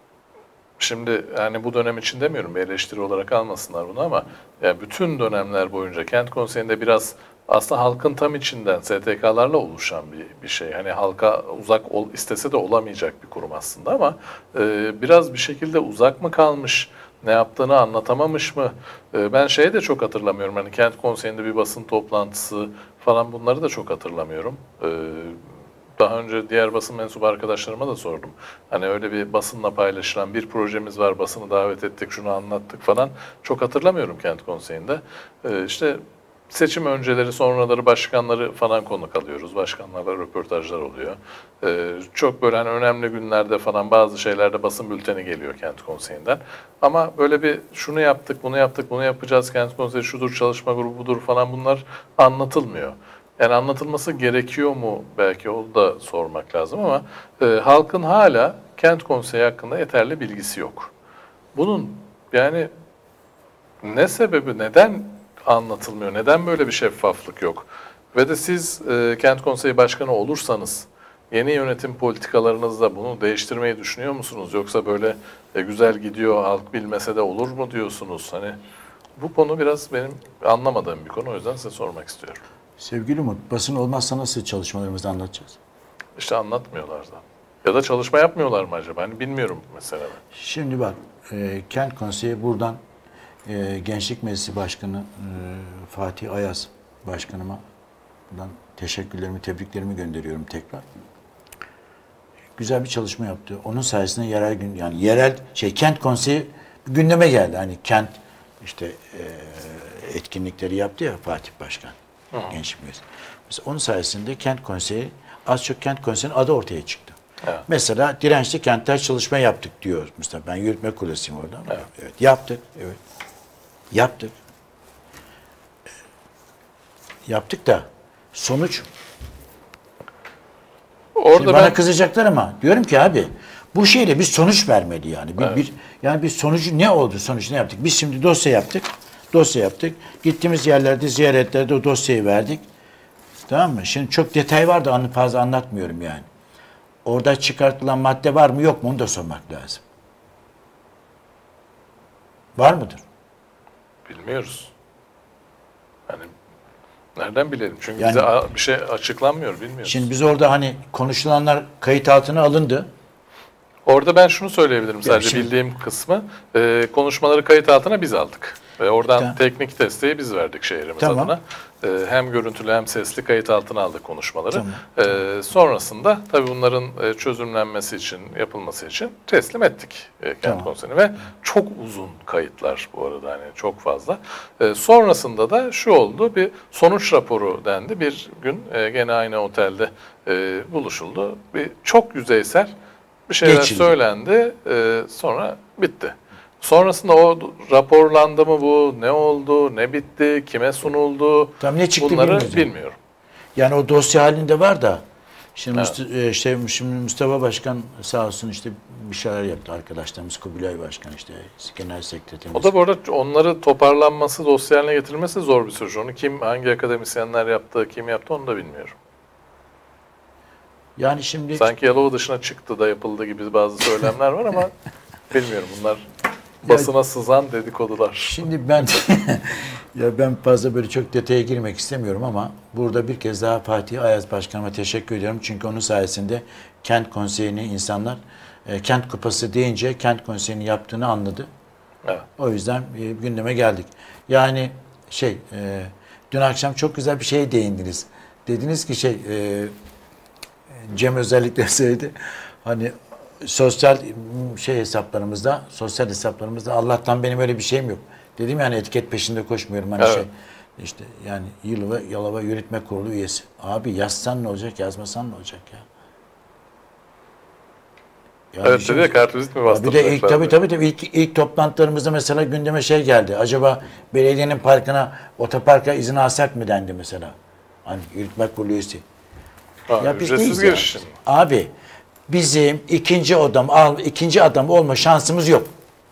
şimdi yani bu dönem için demiyorum, bir eleştiri olarak almasınlar bunu ama yani bütün dönemler boyunca Kent Konseyi'nde biraz aslında halkın tam içinden STK'larla oluşan bir şey. Hani halka uzak istese de olamayacak bir kurum aslında ama biraz bir şekilde uzak mı kalmış, ne yaptığını anlatamamış mı? Ben şeyi de çok hatırlamıyorum. Hani Kent Konseyi'nde bir basın toplantısı falan, bunları da çok hatırlamıyorum. Daha önce diğer basın mensubu arkadaşlarıma da sordum. Hani öyle bir basınla paylaşılan bir projemiz var, basını davet ettik, şunu anlattık falan. Çok hatırlamıyorum Kent Konseyi'nde. İşte seçim önceleri, sonraları başkanları falan konuk alıyoruz. Başkanlarla röportajlar oluyor. Çok böyle hani önemli günlerde falan bazı şeylerde basın bülteni geliyor Kent Konseyi'nden. Ama böyle bir şunu yaptık, bunu yaptık, bunu yapacağız, Kent Konseyi şudur, çalışma grubudur falan, bunlar anlatılmıyor. Yani anlatılması gerekiyor mu, belki onu da sormak lazım ama halkın hala Kent Konseyi hakkında yeterli bilgisi yok. Bunun yani ne sebebi, neden anlatılmıyor, neden böyle bir şeffaflık yok? Ve de siz Kent Konseyi Başkanı olursanız yeni yönetim politikalarınızda bunu değiştirmeyi düşünüyor musunuz? Yoksa böyle güzel gidiyor, halk bilmese de olur mu diyorsunuz? Hani bu konu biraz benim anlamadığım bir konu, o yüzden size sormak istiyorum. Sevgili Umut, basın olmazsa nasıl çalışmalarımızı anlatacağız? İşte anlatmıyorlar da. Ya da çalışma yapmıyorlar mı acaba? Hani bilmiyorum mesela ben. Şimdi bak, Kent Konseyi buradan Gençlik Meclisi Başkanı Fatih Ayaz Başkanıma buradan teşekkürlerimi, tebriklerimi gönderiyorum tekrar. Güzel bir çalışma yaptı. Onun sayesinde Kent Konseyi gündeme geldi. Hani kent işte etkinlikleri yaptı ya Fatih Başkan. Gençlik Meclisi. Mesela onun sayesinde Kent Konseyi, az çok Kent Konseyi'nin adı ortaya çıktı. Evet. Mesela dirençli kentler çalışma yaptık diyor. Mesela ben yürütme kulesiyim orada. Evet. Yaptık. Evet. Yaptık. Yaptık da sonuç Orada Şimdi bana kızacaklar ama diyorum ki abi bu şeyle bir sonuç vermeli yani. Yani bir sonucu ne oldu? Sonucu ne yaptık? Biz şimdi dosya yaptık. Dosya yaptık. Gittiğimiz yerlerde, ziyaretlerde o dosyayı verdik. Tamam mı? Şimdi çok detay var da fazla anlatmıyorum yani. Orada çıkartılan madde var mı yok mu onu da sormak lazım. Var mıdır? bilmiyoruz. Yani nereden bilelim? Çünkü Yani- bize bir şey açıklanmıyor, bilmiyoruz. Şimdi biz orada hani konuşulanlar kayıt altına alındı. Orada ben şunu söyleyebilirim sadece şimdi- bildiğim kısmı. Konuşmaları kayıt altına biz aldık. Ve oradan Tamam. teknik desteği biz verdik şehrimiz Tamam. adına. Hem görüntülü hem sesli kayıt altına aldık konuşmaları. Tamam. Sonrasında tabii bunların çözümlenmesi için, yapılması için teslim ettik Kent Tamam. Konseyi'ne. Ve çok uzun kayıtlar bu arada, hani çok fazla. Sonrasında da şu oldu, bir sonuç raporu dendi. Bir gün gene aynı otelde buluşuldu. Bir çok yüzeysel bir şeyler Geçildi. söylendi, sonra bitti. Sonrasında o raporlandı mı bu, ne oldu, ne bitti, kime sunuldu, Tam ne çıktı bunları bilmiyoruz yani. bilmiyorum. Yani o dosya halinde var da şimdi, Evet. şimdi Mustafa Başkan sağ olsun işte bir şeyler yaptı arkadaşlarımız. Kubilay Başkan işte genel sekreterimiz. O da bu arada onları toparlanması, dosya haline getirilmesi zor bir süreç. Onu hangi akademisyenler yaptı, kim yaptı onu da bilmiyorum. Yani şimdi Sanki Yalova dışına çıktı da yapıldı gibi bazı söylemler var ama bilmiyorum, bunlar basına sızan dedikodular. Şimdi ben ya ben fazla böyle çok detaya girmek istemiyorum ama burada bir kez daha Fatih Ayaz Başkanıma teşekkür ediyorum. Çünkü onun sayesinde Kent Konseyi'ni insanlar Kent Kupası deyince Kent Konseyi'ni yaptığını anladı. Evet. O yüzden gündeme geldik. Yani dün akşam çok güzel bir şeye değindiniz. Dediniz ki Cem özellikle söyledi. Hani sosyal hesaplarımızda Allah'tan benim öyle bir şeyim yok. Dedim yani etiket peşinde koşmuyorum. Hani Evet. işte yani Yalova Yürütme Kurulu üyesi. Abi yazsan ne olacak, yazmasan ne olacak ya? Yani Evet bizim- dedi ya, kartvizit mi bir de bastıracaklar? tabii ilk toplantılarımızda mesela gündeme geldi. Acaba belediyenin parkına, otoparka izin alsak mı dendi mesela. Hani Yürütme Kurulu üyesi. Ya biz Ücretsiz neyiz ya? giriş için. Abi bizim ikinci adam olma şansımız yok.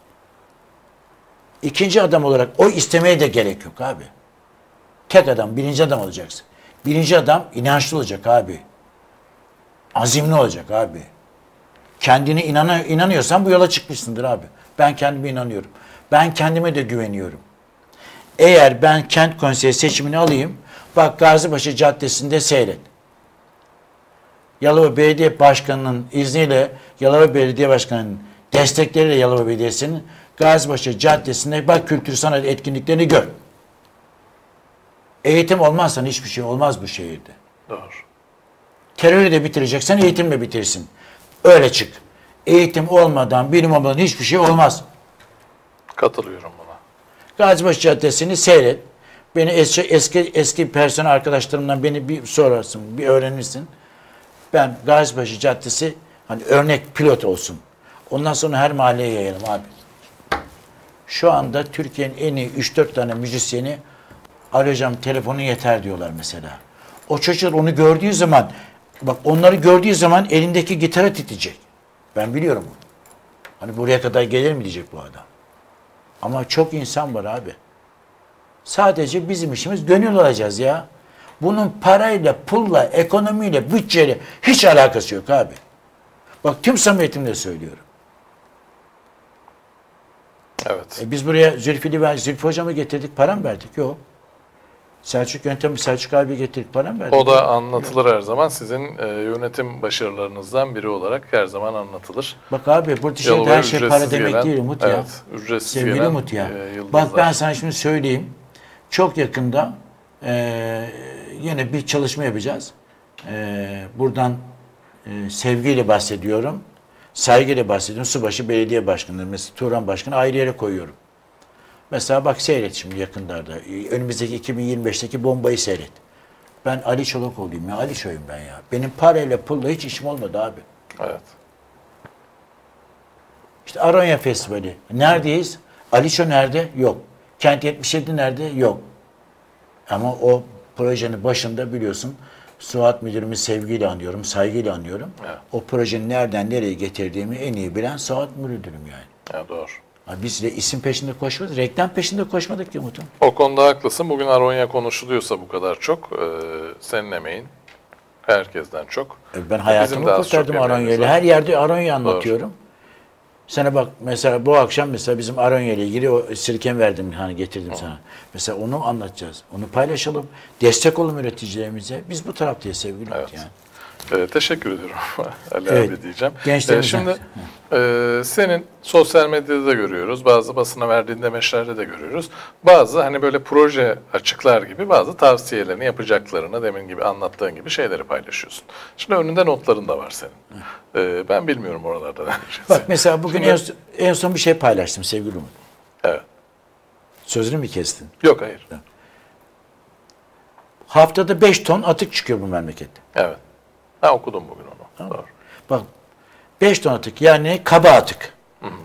İkinci adam olarak o istemeye de gerek yok abi. Tek adam, birinci adam olacaksın. Birinci adam inançlı olacak abi. Azimli olacak abi. Kendine inanıyorsan bu yola çıkmışsındır abi. Ben kendime inanıyorum. Ben kendime de güveniyorum. Eğer ben Kent Konseyi seçimini alayım, bak Gazipaşa Caddesi'nde seyret. Yalova Belediye Başkanı'nın izniyle, Yalova Belediye Başkanı'nın destekleriyle Yalova Belediyesi'nin Gazipaşa Caddesi'nde bak kültür sanat etkinliklerini gör. Eğitim olmazsa hiçbir şey olmaz bu şehirde. Doğru. Terörü de bitireceksen eğitimle bitirsin. Öyle çık. Eğitim olmadan, bilim olmadan hiçbir şey olmaz. Katılıyorum buna. Gazipaşa Caddesi'ni seyret. Beni eski personel arkadaşlarımdan beni bir sorarsın, bir öğrenirsin. Ben Gazipaşa Caddesi hani örnek pilot olsun. Ondan sonra her mahalleye yayalım abi. Şu anda Türkiye'nin en iyi 3-4 tane müzisyeni arayacağım telefonu yeter diyorlar mesela. O çocuklar onu gördüğü zaman bak onları gördüğü zaman elindeki gitara titreyecek. Ben biliyorum bunu. Hani buraya kadar gelir mi diyecek bu adam. Ama çok insan var abi. Sadece bizim işimiz gönül alacağız ya. Bunun parayla, pulla, ekonomiyle, bütçeyle hiç alakası yok abi. Bak tüm samimiyetimle söylüyorum. Evet. Biz buraya Zülfü Hocam'ı getirdik, para mı verdik? Yok. Selçuk abi getirdik, para mı verdik? O da anlatılır her zaman. Sizin yönetim başarılarınızdan biri olarak her zaman anlatılır. Bak abi bu dışarıda Yalova'ya her şey para ücretsiz demek gelen, değil Umut ya. evet, ücretsiz Sevgili gelen Umut ya. yıldızlar. Bak ben sana şimdi söyleyeyim. Çok yakında yine bir çalışma yapacağız. Buradan sevgiyle bahsediyorum. Saygıyla bahsediyorum. Subaşı Belediye Başkanı, mesela Turan Başkanı ayrı yere koyuyorum. Mesela bak seyret şimdi yakınlarda. Önümüzdeki 2025'teki bombayı seyret. Ben Ali Çolakoğlu'yum ya. Ali Çoğ'yum ben ya. Benim parayla pulla hiç işim olmadı abi. Evet. İşte Aronya Festivali. Neredeyiz? Aliço nerede? Yok. Kent 77 nerede? Yok. Ama o projenin başında biliyorsun Suat Müdürümü sevgiyle anıyorum, saygıyla anıyorum. Evet. O projenin nereden nereye getirdiğimi en iyi bilen Suat Müdürüm yani. Ya doğru. Biz de isim peşinde koşmadık, reklam peşinde koşmadık ki Umut'um. O konuda haklısın. Bugün Aronya konuşuluyorsa bu kadar çok, senin emeğin herkesten çok. Ben hayatımı Bizim de az kurtardım çok emeğimiz Aronya'yla. var. Her yerde Aronya anlatıyorum. Sana bak mesela bu akşam mesela bizim Aronya ile ilgili o sirken verdim hani getirdim sana. Mesela onu anlatacağız. Onu paylaşalım. Destek olun üreticilerimize. Biz bu taraftayız sevgili Umut yani. Teşekkür ediyorum Ali Evet. abi diyeceğim. Gençlerimizden. Şimdi senin sosyal medyada da görüyoruz, bazı basına verdiğin demeçlerde de görüyoruz. Bazı hani böyle proje açıklar gibi bazı tavsiyelerini yapacaklarını demin gibi anlattığın gibi şeyleri paylaşıyorsun. Şimdi önünde notların da var senin. Ben bilmiyorum oralarda. Bak mesela bugün Şimdi- en son bir şey paylaştım sevgili Umut. Evet. Sözünü mü kestin? Yok hayır. Haftada 5 ton atık çıkıyor bu memlekette. Evet. Ben okudum bugün onu. Tamam. Doğru. Bak 5 ton atık yani kaba atık.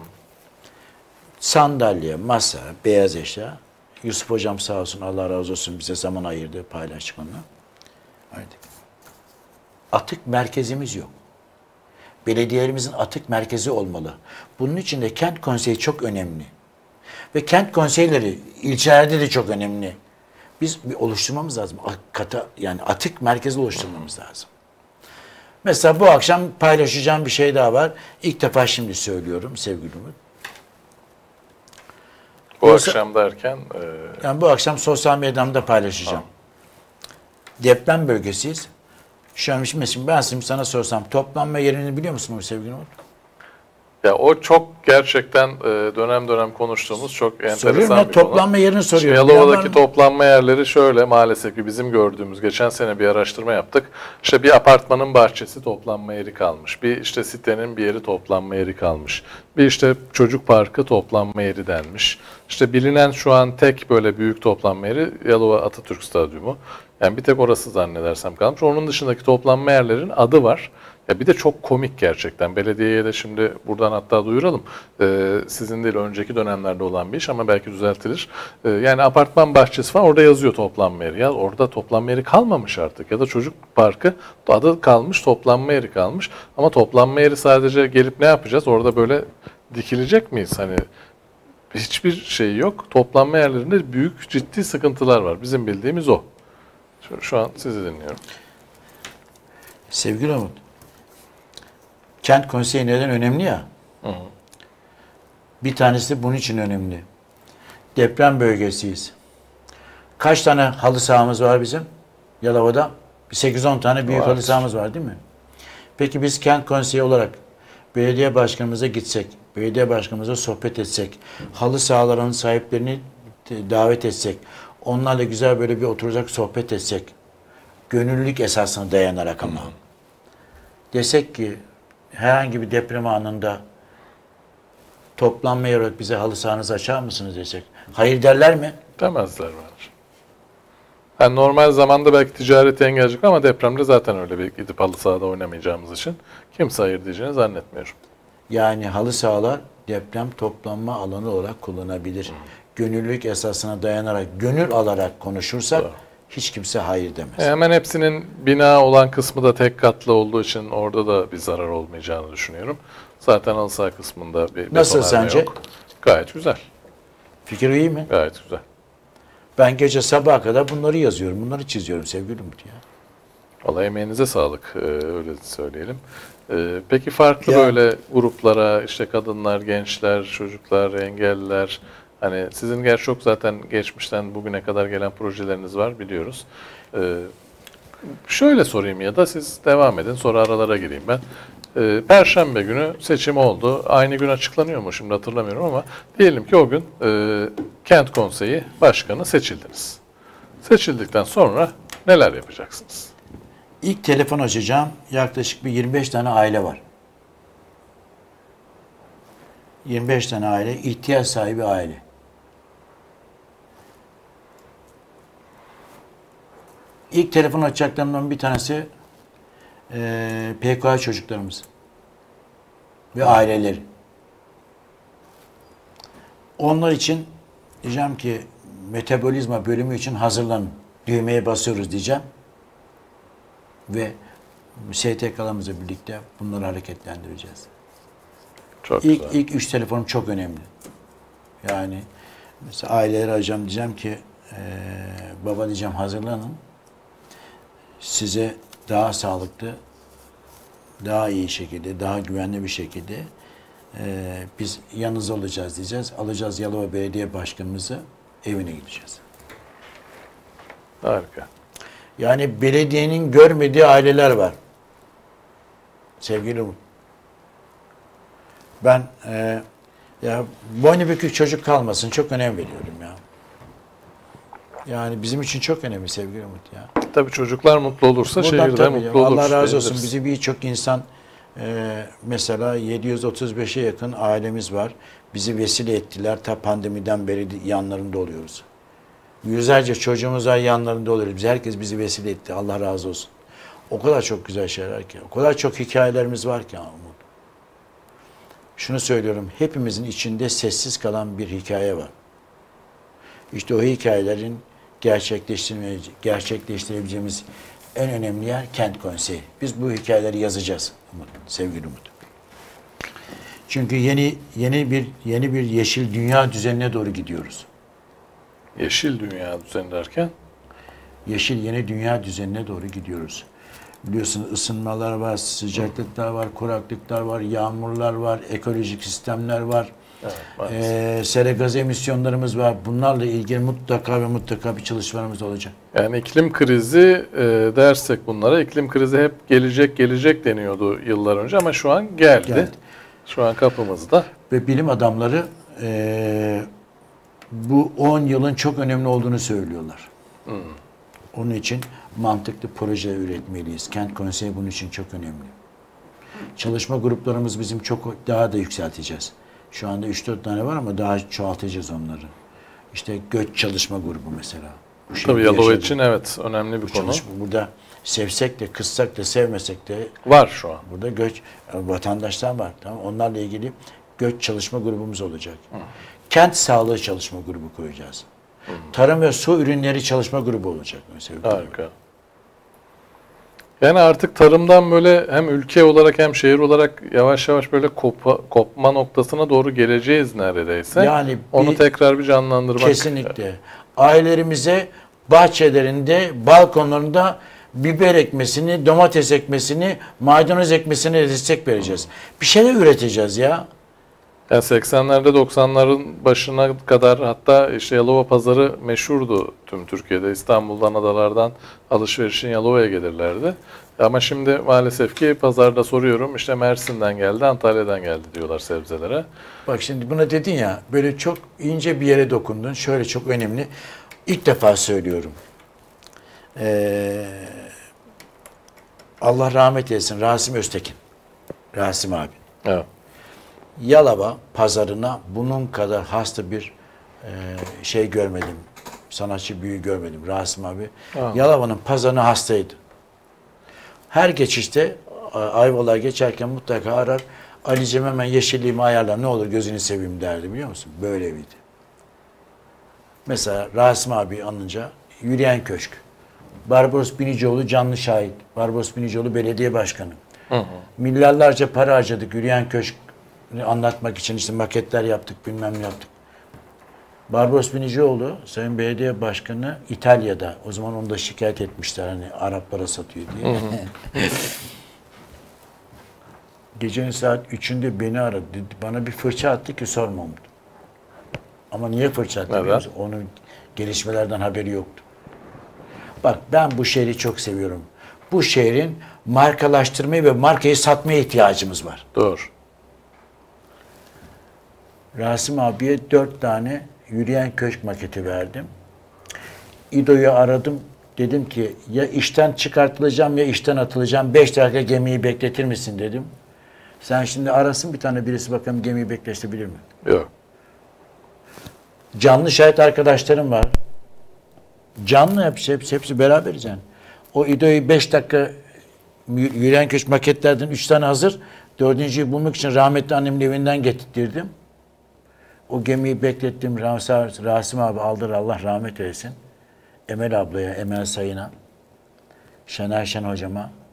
Sandalye, masa, beyaz eşya. Yusuf hocam sağ olsun Allah razı olsun bize zaman ayırdı paylaştık onu. Haydi. Atık merkezimiz yok. Belediyelerimizin atık merkezi olmalı. Bunun için de kent konseyi çok önemli. Ve kent konseyleri ilçelerde de çok önemli. Biz bir oluşturmamız lazım. Yani atık merkezi oluşturmamız lazım. Mesela bu akşam paylaşacağım bir şey daha var. İlk defa şimdi söylüyorum sevgili Umut. Bu akşam derken Yani bu akşam sosyal medyamda paylaşacağım. Deprem bölgesiyiz. Şu an şimdi ben şimdi sana sorsam toplanma yerini biliyor musun sevgili Umut? ya o çok gerçekten dönem dönem konuştuğumuz çok Soruyorum enteresan ya bir konu. toplanma yerini Şimdi soruyorum. Yalova'daki toplanma yerleri şöyle maalesef ki bizim gördüğümüz geçen sene bir araştırma yaptık. İşte bir apartmanın bahçesi toplanma yeri kalmış. Bir işte sitenin bir yeri toplanma yeri kalmış. Bir işte çocuk parkı toplanma yeri denmiş. İşte bilinen şu an tek böyle büyük toplanma yeri Yalova Atatürk Stadyumu. Yani bir tek orası zannedersem kalmış. Onun dışındaki toplanma yerlerin adı var. Ya bir de çok komik gerçekten. Belediyeye de şimdi buradan hatta duyuralım. Sizin değil önceki dönemlerde olan bir iş ama belki düzeltilir. Yani apartman bahçesi falan orada yazıyor toplanma yeri. Ya orada toplanma yeri kalmamış artık. Ya da çocuk parkı adı kalmış, toplanma yeri kalmış. Ama toplanma yeri sadece gelip ne yapacağız? Orada böyle dikilecek miyiz? Hani hiçbir şey yok. Toplanma yerlerinde büyük ciddi sıkıntılar var. Bizim bildiğimiz o. Şu an sizi dinliyorum. Sevgili Umut, kent konseyi neden önemli ya? Bir tanesi bunun için önemli. Deprem bölgesiyiz. Kaç tane halı sahamız var bizim? Yalova'da 8-10 tane büyük Var. halı sahamız var değil mi? Peki biz kent konseyi olarak belediye başkanımıza gitsek, belediye başkanımıza sohbet etsek, halı sahaların sahiplerini davet etsek, onlarla güzel böyle bir oturacak sohbet etsek, gönüllülük esasına dayanarak ama desek ki herhangi bir deprem anında toplanma olarak bize halı sahanızı açar mısınız desek. Hayır derler mi? Demezler bence. Yani normal zamanda belki ticareti engelleyecek ama depremde zaten öyle bir gidip halı sahada oynamayacağımız için kimse hayır diyeceğini zannetmiyorum. Yani halı sahalar deprem toplanma alanı olarak kullanabilir. Gönüllülük esasına dayanarak, gönül alarak konuşursak hiç kimse hayır demez. Hemen hepsinin bina olan kısmı da tek katlı olduğu için orada da bir zarar olmayacağını düşünüyorum. Zaten halı saha kısmında bir Nasıl betonarme sence? yok. Gayet güzel. Fikir iyi mi? Gayet güzel. Ben gece sabaha kadar bunları yazıyorum, bunları çiziyorum sevgili Umut ya. Vallahi emeğinize sağlık, öyle söyleyelim. Peki farklı Ya- böyle gruplara, işte kadınlar, gençler, çocuklar, engelliler, hani sizin gerçi çok zaten geçmişten bugüne kadar gelen projeleriniz var biliyoruz. Şöyle sorayım ya da siz devam edin, sonra aralara gireyim ben. Perşembe günü seçim oldu. Aynı gün açıklanıyor mu şimdi hatırlamıyorum ama diyelim ki o gün Kent Konseyi Başkanı seçildiniz. Seçildikten sonra neler yapacaksınız? İlk telefon açacağım. Yaklaşık bir 25 tane aile var. 25 tane aile, ihtiyaç sahibi aile. İlk telefon açacaklarımdan bir tanesi PKK çocuklarımız ve aileleri. Onlar için diyeceğim ki metabolizma bölümü için hazırlanın. Düğmeye basıyoruz diyeceğim. Ve STK'larımızla birlikte bunları hareketlendireceğiz. Çok güzel. İlk 3 telefonum çok önemli. Yani mesela aileleri arayacağım, diyeceğim ki baba diyeceğim hazırlanın. Size daha sağlıklı, daha iyi şekilde, daha güvenli bir şekilde biz yanınızda olacağız diyeceğiz. Alacağız Yalova Belediye Başkanımızı, evine gideceğiz. Harika. Yani belediyenin görmediği aileler var. Sevgili Umut. Ben ya boynu bükük çocuk kalmasın çok önem veriyorum ya. Yani bizim için çok önemli sevgili Umut ya. Tabii çocuklar mutlu olursa Buradan şehir de tabii mutlu olur. Allah razı olsun. diyebiliriz. Bizi birçok insan mesela 735'e yakın ailemiz var. Bizi vesile ettiler. Ta pandemiden beri yanlarında oluyoruz. Yüzlerce çocuğumuz var, yanlarında oluyoruz. Herkes bizi vesile etti. Allah razı olsun. O kadar çok güzel şeyler ki. O kadar çok hikayelerimiz var ki Umut. Şunu söylüyorum. Hepimizin içinde sessiz kalan bir hikaye var. İşte o hikayelerin gerçekleştirebileceğimiz en önemli yer Kent Konseyi. Biz bu hikayeleri yazacağız Umut, sevgili Umut. Çünkü yeni bir yeşil dünya düzenine doğru gidiyoruz. Yeşil dünya düzeni derken? Yeşil yeni dünya düzenine doğru gidiyoruz. Biliyorsunuz ısınmalar var, sıcaklıklar var, kuraklıklar var, yağmurlar var, ekolojik sistemler var. Evet, sera gaz emisyonlarımız var. Bunlarla ilgili mutlaka bir çalışmalarımız olacak. Yani iklim krizi dersek bunlara, iklim krizi hep gelecek deniyordu yıllar önce ama şu an geldi. Şu an kapımızda. Ve bilim adamları bu 10 yılın çok önemli olduğunu söylüyorlar. Onun için mantıklı proje üretmeliyiz. Kent Konseyi bunun için çok önemli. Çalışma gruplarımız bizim çok daha da yükselteceğiz. Şu anda 3-4 tane var ama daha çoğaltacağız onları. İşte göç çalışma grubu mesela. Tabii Yalova için evet önemli bir konu. Burada sevsek de, kızsak da, sevmesek de var şu an. burada göç vatandaşlar var. Tamam? Onlarla ilgili göç çalışma grubumuz olacak. Kent sağlığı çalışma grubu koyacağız. Tarım ve su ürünleri çalışma grubu olacak mesela. Harika. Yani artık tarımdan böyle hem ülke olarak hem şehir olarak yavaş yavaş böyle kopma noktasına doğru geleceğiz neredeyse. Yani onu tekrar bir canlandırmak. Kesinlikle. Ailelerimize bahçelerinde, balkonlarında biber ekmesini, domates ekmesini, maydanoz ekmesini destek vereceğiz. Bir şeyler üreteceğiz ya. Yani 80'lerde 90'ların başına kadar hatta işte Yalova pazarı meşhurdu tüm Türkiye'de. İstanbul'dan, adalardan alışverişin Yalova'ya gelirlerdi. Ama şimdi maalesef ki pazarda soruyorum işte Mersin'den geldi, Antalya'dan geldi diyorlar sebzelere. Bak şimdi buna dedin ya böyle çok ince bir yere dokundun. Şöyle çok önemli. İlk defa söylüyorum. Allah rahmet eylesin Rasim Öztekin. Rasim abi. Evet. Yalova pazarına bunun kadar hasta bir şey görmedim. Sanatçı büyüğü görmedim. Rasim abi. Yalova'nın pazarına hastaydı. Her geçişte Ayvalık'a geçerken mutlaka arar. Ali'cim hemen yeşilliğimi ayarla ne olur gözünü seveyim derdi biliyor musun? Böyleydi. Mesela Rasim abi anınca Yürüyen Köşk. Barbaros Binicioğlu canlı şahit. Barbaros Binicioğlu belediye başkanı. Milyarlarca para harcadık Yürüyen Köşk anlatmak için işte maketler yaptık bilmem ne yaptık. Barbaros Binicioğlu Sayın Belediye Başkanı İtalya'da. O zaman onu da şikayet etmişler hani Araplara satıyor diye. Gecenin saat 3'ünde beni aradı. Bana bir fırça attı ki sormam. Ama niye fırça attı? Evet. Onun gelişmelerden haberi yoktu. Bak ben bu şehri çok seviyorum. Bu şehrin markalaştırmayı ve markayı satmaya ihtiyacımız var. Doğru. Rasim abiye 4 tane Yürüyen Köşk maketi verdim. İdo'yu aradım. Dedim ki ya işten çıkartılacağım ya işten atılacağım. 5 dakika gemiyi bekletir misin dedim. Sen şimdi arasın bir tane birisi bakalım gemiyi bekletebilir mi? Yok. Canlı şahit arkadaşlarım var. Canlı hepsi beraberiz yani. O İdo'yu 5 dakika Yürüyen Köşk maketlerden 3 tane hazır. 4.'yü bulmak için rahmetli annemin evinden getirttirdim. O gemiyi beklettim. Rasim abi aldır Allah rahmet eylesin. Emel ablaya, Emel Sayın'a, Şener Şen hocama,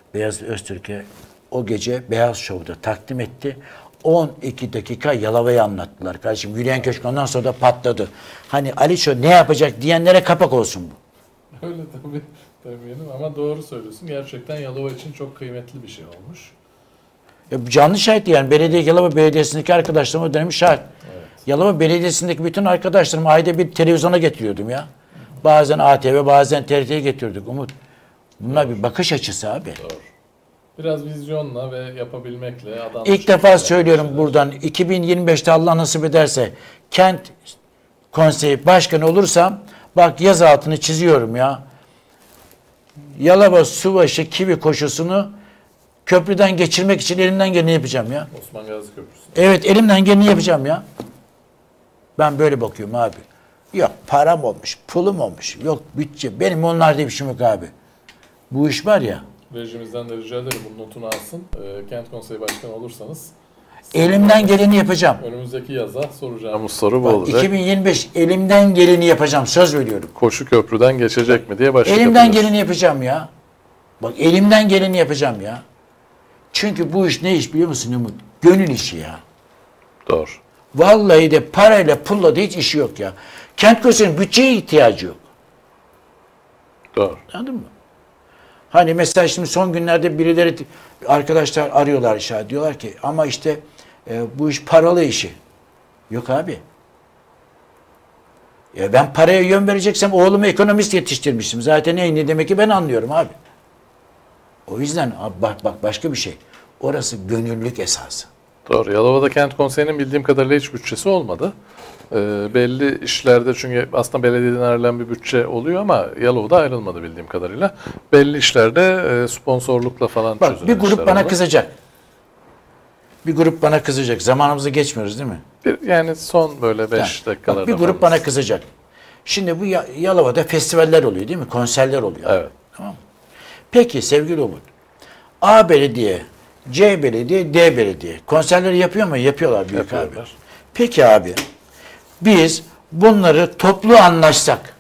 Beyaz Öztürk'e o gece Beyaz Show'da takdim etti. 12 dakika Yalova'yı anlattılar kardeşim. Yürüyen Köşk ondan sonra da patladı. Hani Aliço ne yapacak diyenlere kapak olsun bu. Öyle tabii demeyelim ama doğru söylüyorsun. Gerçekten Yalova için çok kıymetli bir şey olmuş. Canlı şahit yani Yalova Belediyesi'ndeki arkadaşlarım o dönemi şahit. Evet. Yalova Belediyesi'ndeki bütün arkadaşlarımı ayda bir televizyona getiriyordum ya. Bazen ATV bazen TRT'ye getiriyorduk Umut. Bunlar bir bakış açısı abi. Doğru. Biraz vizyonla ve yapabilmekle adam. İlk defa söylüyorum buradan 2025'te Allah nasip ederse kent konseyi başkanı olursam bak yaz altını çiziyorum ya. Yalova Subaşı Kivi koşusunu köprüden geçirmek için elimden geleni yapacağım ya. Osman Gazi Köprüsü. Evet elimden geleni yapacağım ya. Ben böyle bakıyorum abi. Yok param olmuş, pulum olmuş, yok bütçe. Benim onlarda bir şeyim yok abi. Bu iş var ya. Rejimizden de rica ederim bunun notunu alsın. Kent konseyi başkanı olursanız. Elimden geleni yapacağım. Önümüzdeki yaza soracağımız soru bu Bak, olacak. 2025 elimden geleni yapacağım. Söz veriyorum. Koşu köprüden geçecek mi diye başlık Elimden yapıyoruz. geleni yapacağım ya. Bak elimden geleni yapacağım ya. Çünkü bu iş ne iş biliyor musun Umut? Gönül işi ya. Doğru. Vallahi de parayla pulla da hiç işi yok ya. Kent konseyi'nin bütçeye ihtiyacı yok. Doğru. Anladın mı? Hani mesela şimdi son günlerde birileri arkadaşlar arıyorlar aşağı diyorlar ki ama işte bu iş paralı işi. Yok abi. Ya ben paraya yön vereceksem oğlumu ekonomist yetiştirmiştim. Zaten ne demek ki ben anlıyorum abi. O yüzden bak başka bir şey. Orası gönüllülük esası. Doğru. Yalova'da kent konseyinin bildiğim kadarıyla hiç bütçesi olmadı. Belli işlerde çünkü aslında belediyeden ayrılan bir bütçe oluyor ama Yalova'da ayrılmadı bildiğim kadarıyla. Belli işlerde sponsorlukla falan Bak çözülen bir grup işler bana oldu. kızacak. Bir grup bana kızacak. Zamanımızı geçmiyoruz değil mi? Yani son böyle 5 dakikalarda Bak bir grup bana kızacak. Şimdi bu Yalova'da festivaller oluyor değil mi? Konserler oluyor. Evet. Tamam mı? Peki sevgili Umut. A belediye, C belediye, D belediye. Konserleri yapıyor mu? Yapıyorlar büyük Yapıyorlar. abi. Peki abi. Biz bunları toplu anlaşsak.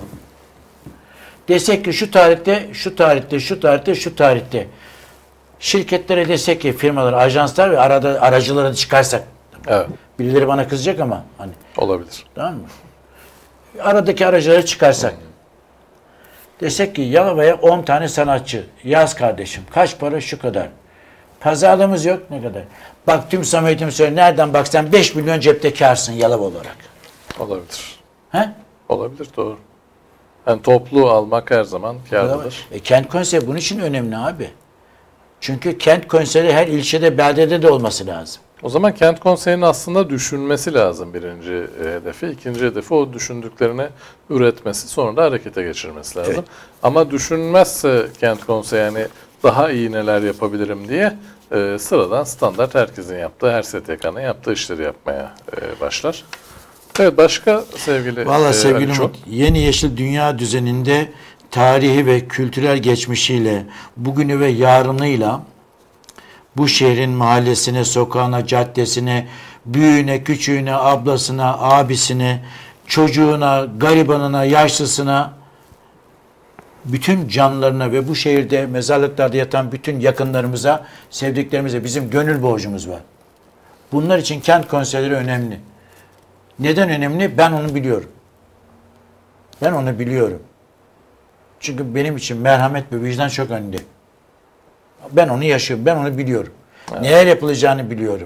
Desek ki şu tarihte, şu tarihte, şu tarihte, şu tarihte. Şirketlere desek ki firmalar, ajanslar ve aracıları çıkarsak. Evet. Birileri bana kızacak ama hani. Olabilir. Tamam mı? Aradaki aracıları çıkarsak. Desek ki Yalova'ya 10 tane sanatçı. Yaz kardeşim. Kaç para? Şu kadar. Pazarlığımız yok. Ne kadar? Bak tüm samimiyetimi söyle. Nereden baksan 5 milyon cepte kârsın Yalova olarak. Olabilir. He? Olabilir. Doğru. Yani toplu almak her zaman kârlıdır. Kent konseyi bunun için önemli abi. Çünkü kent konseyi her ilçede, beldede de olması lazım. O zaman kent konseyinin aslında düşünmesi lazım birinci hedefi. İkinci hedefi o düşündüklerini üretmesi, sonra da harekete geçirmesi lazım. Evet. Ama düşünmezse kent konseyi yani daha iyi neler yapabilirim diye sıradan standart herkesin yaptığı, her STK'nın yaptığı işleri yapmaya başlar. Evet başka sevgili Vallahi sevgili Aliço? Umut, yeni yeşil dünya düzeninde tarihi ve kültürel geçmişiyle, bugünü ve yarınıyla bu şehrin mahallesine, sokağına, caddesine, büyüğüne, küçüğüne, ablasına, abisine, çocuğuna, garibanına, yaşlısına, bütün canlarına ve bu şehirde mezarlıklarda yatan bütün yakınlarımıza, sevdiklerimize bizim gönül borcumuz var. Bunlar için kent konseyleri önemli. Neden önemli? Ben onu biliyorum. Ben onu biliyorum. Çünkü benim için merhamet ve vicdan çok önemli. Ben onu yaşıyorum. Ben onu biliyorum. Evet. Neler yapılacağını biliyorum.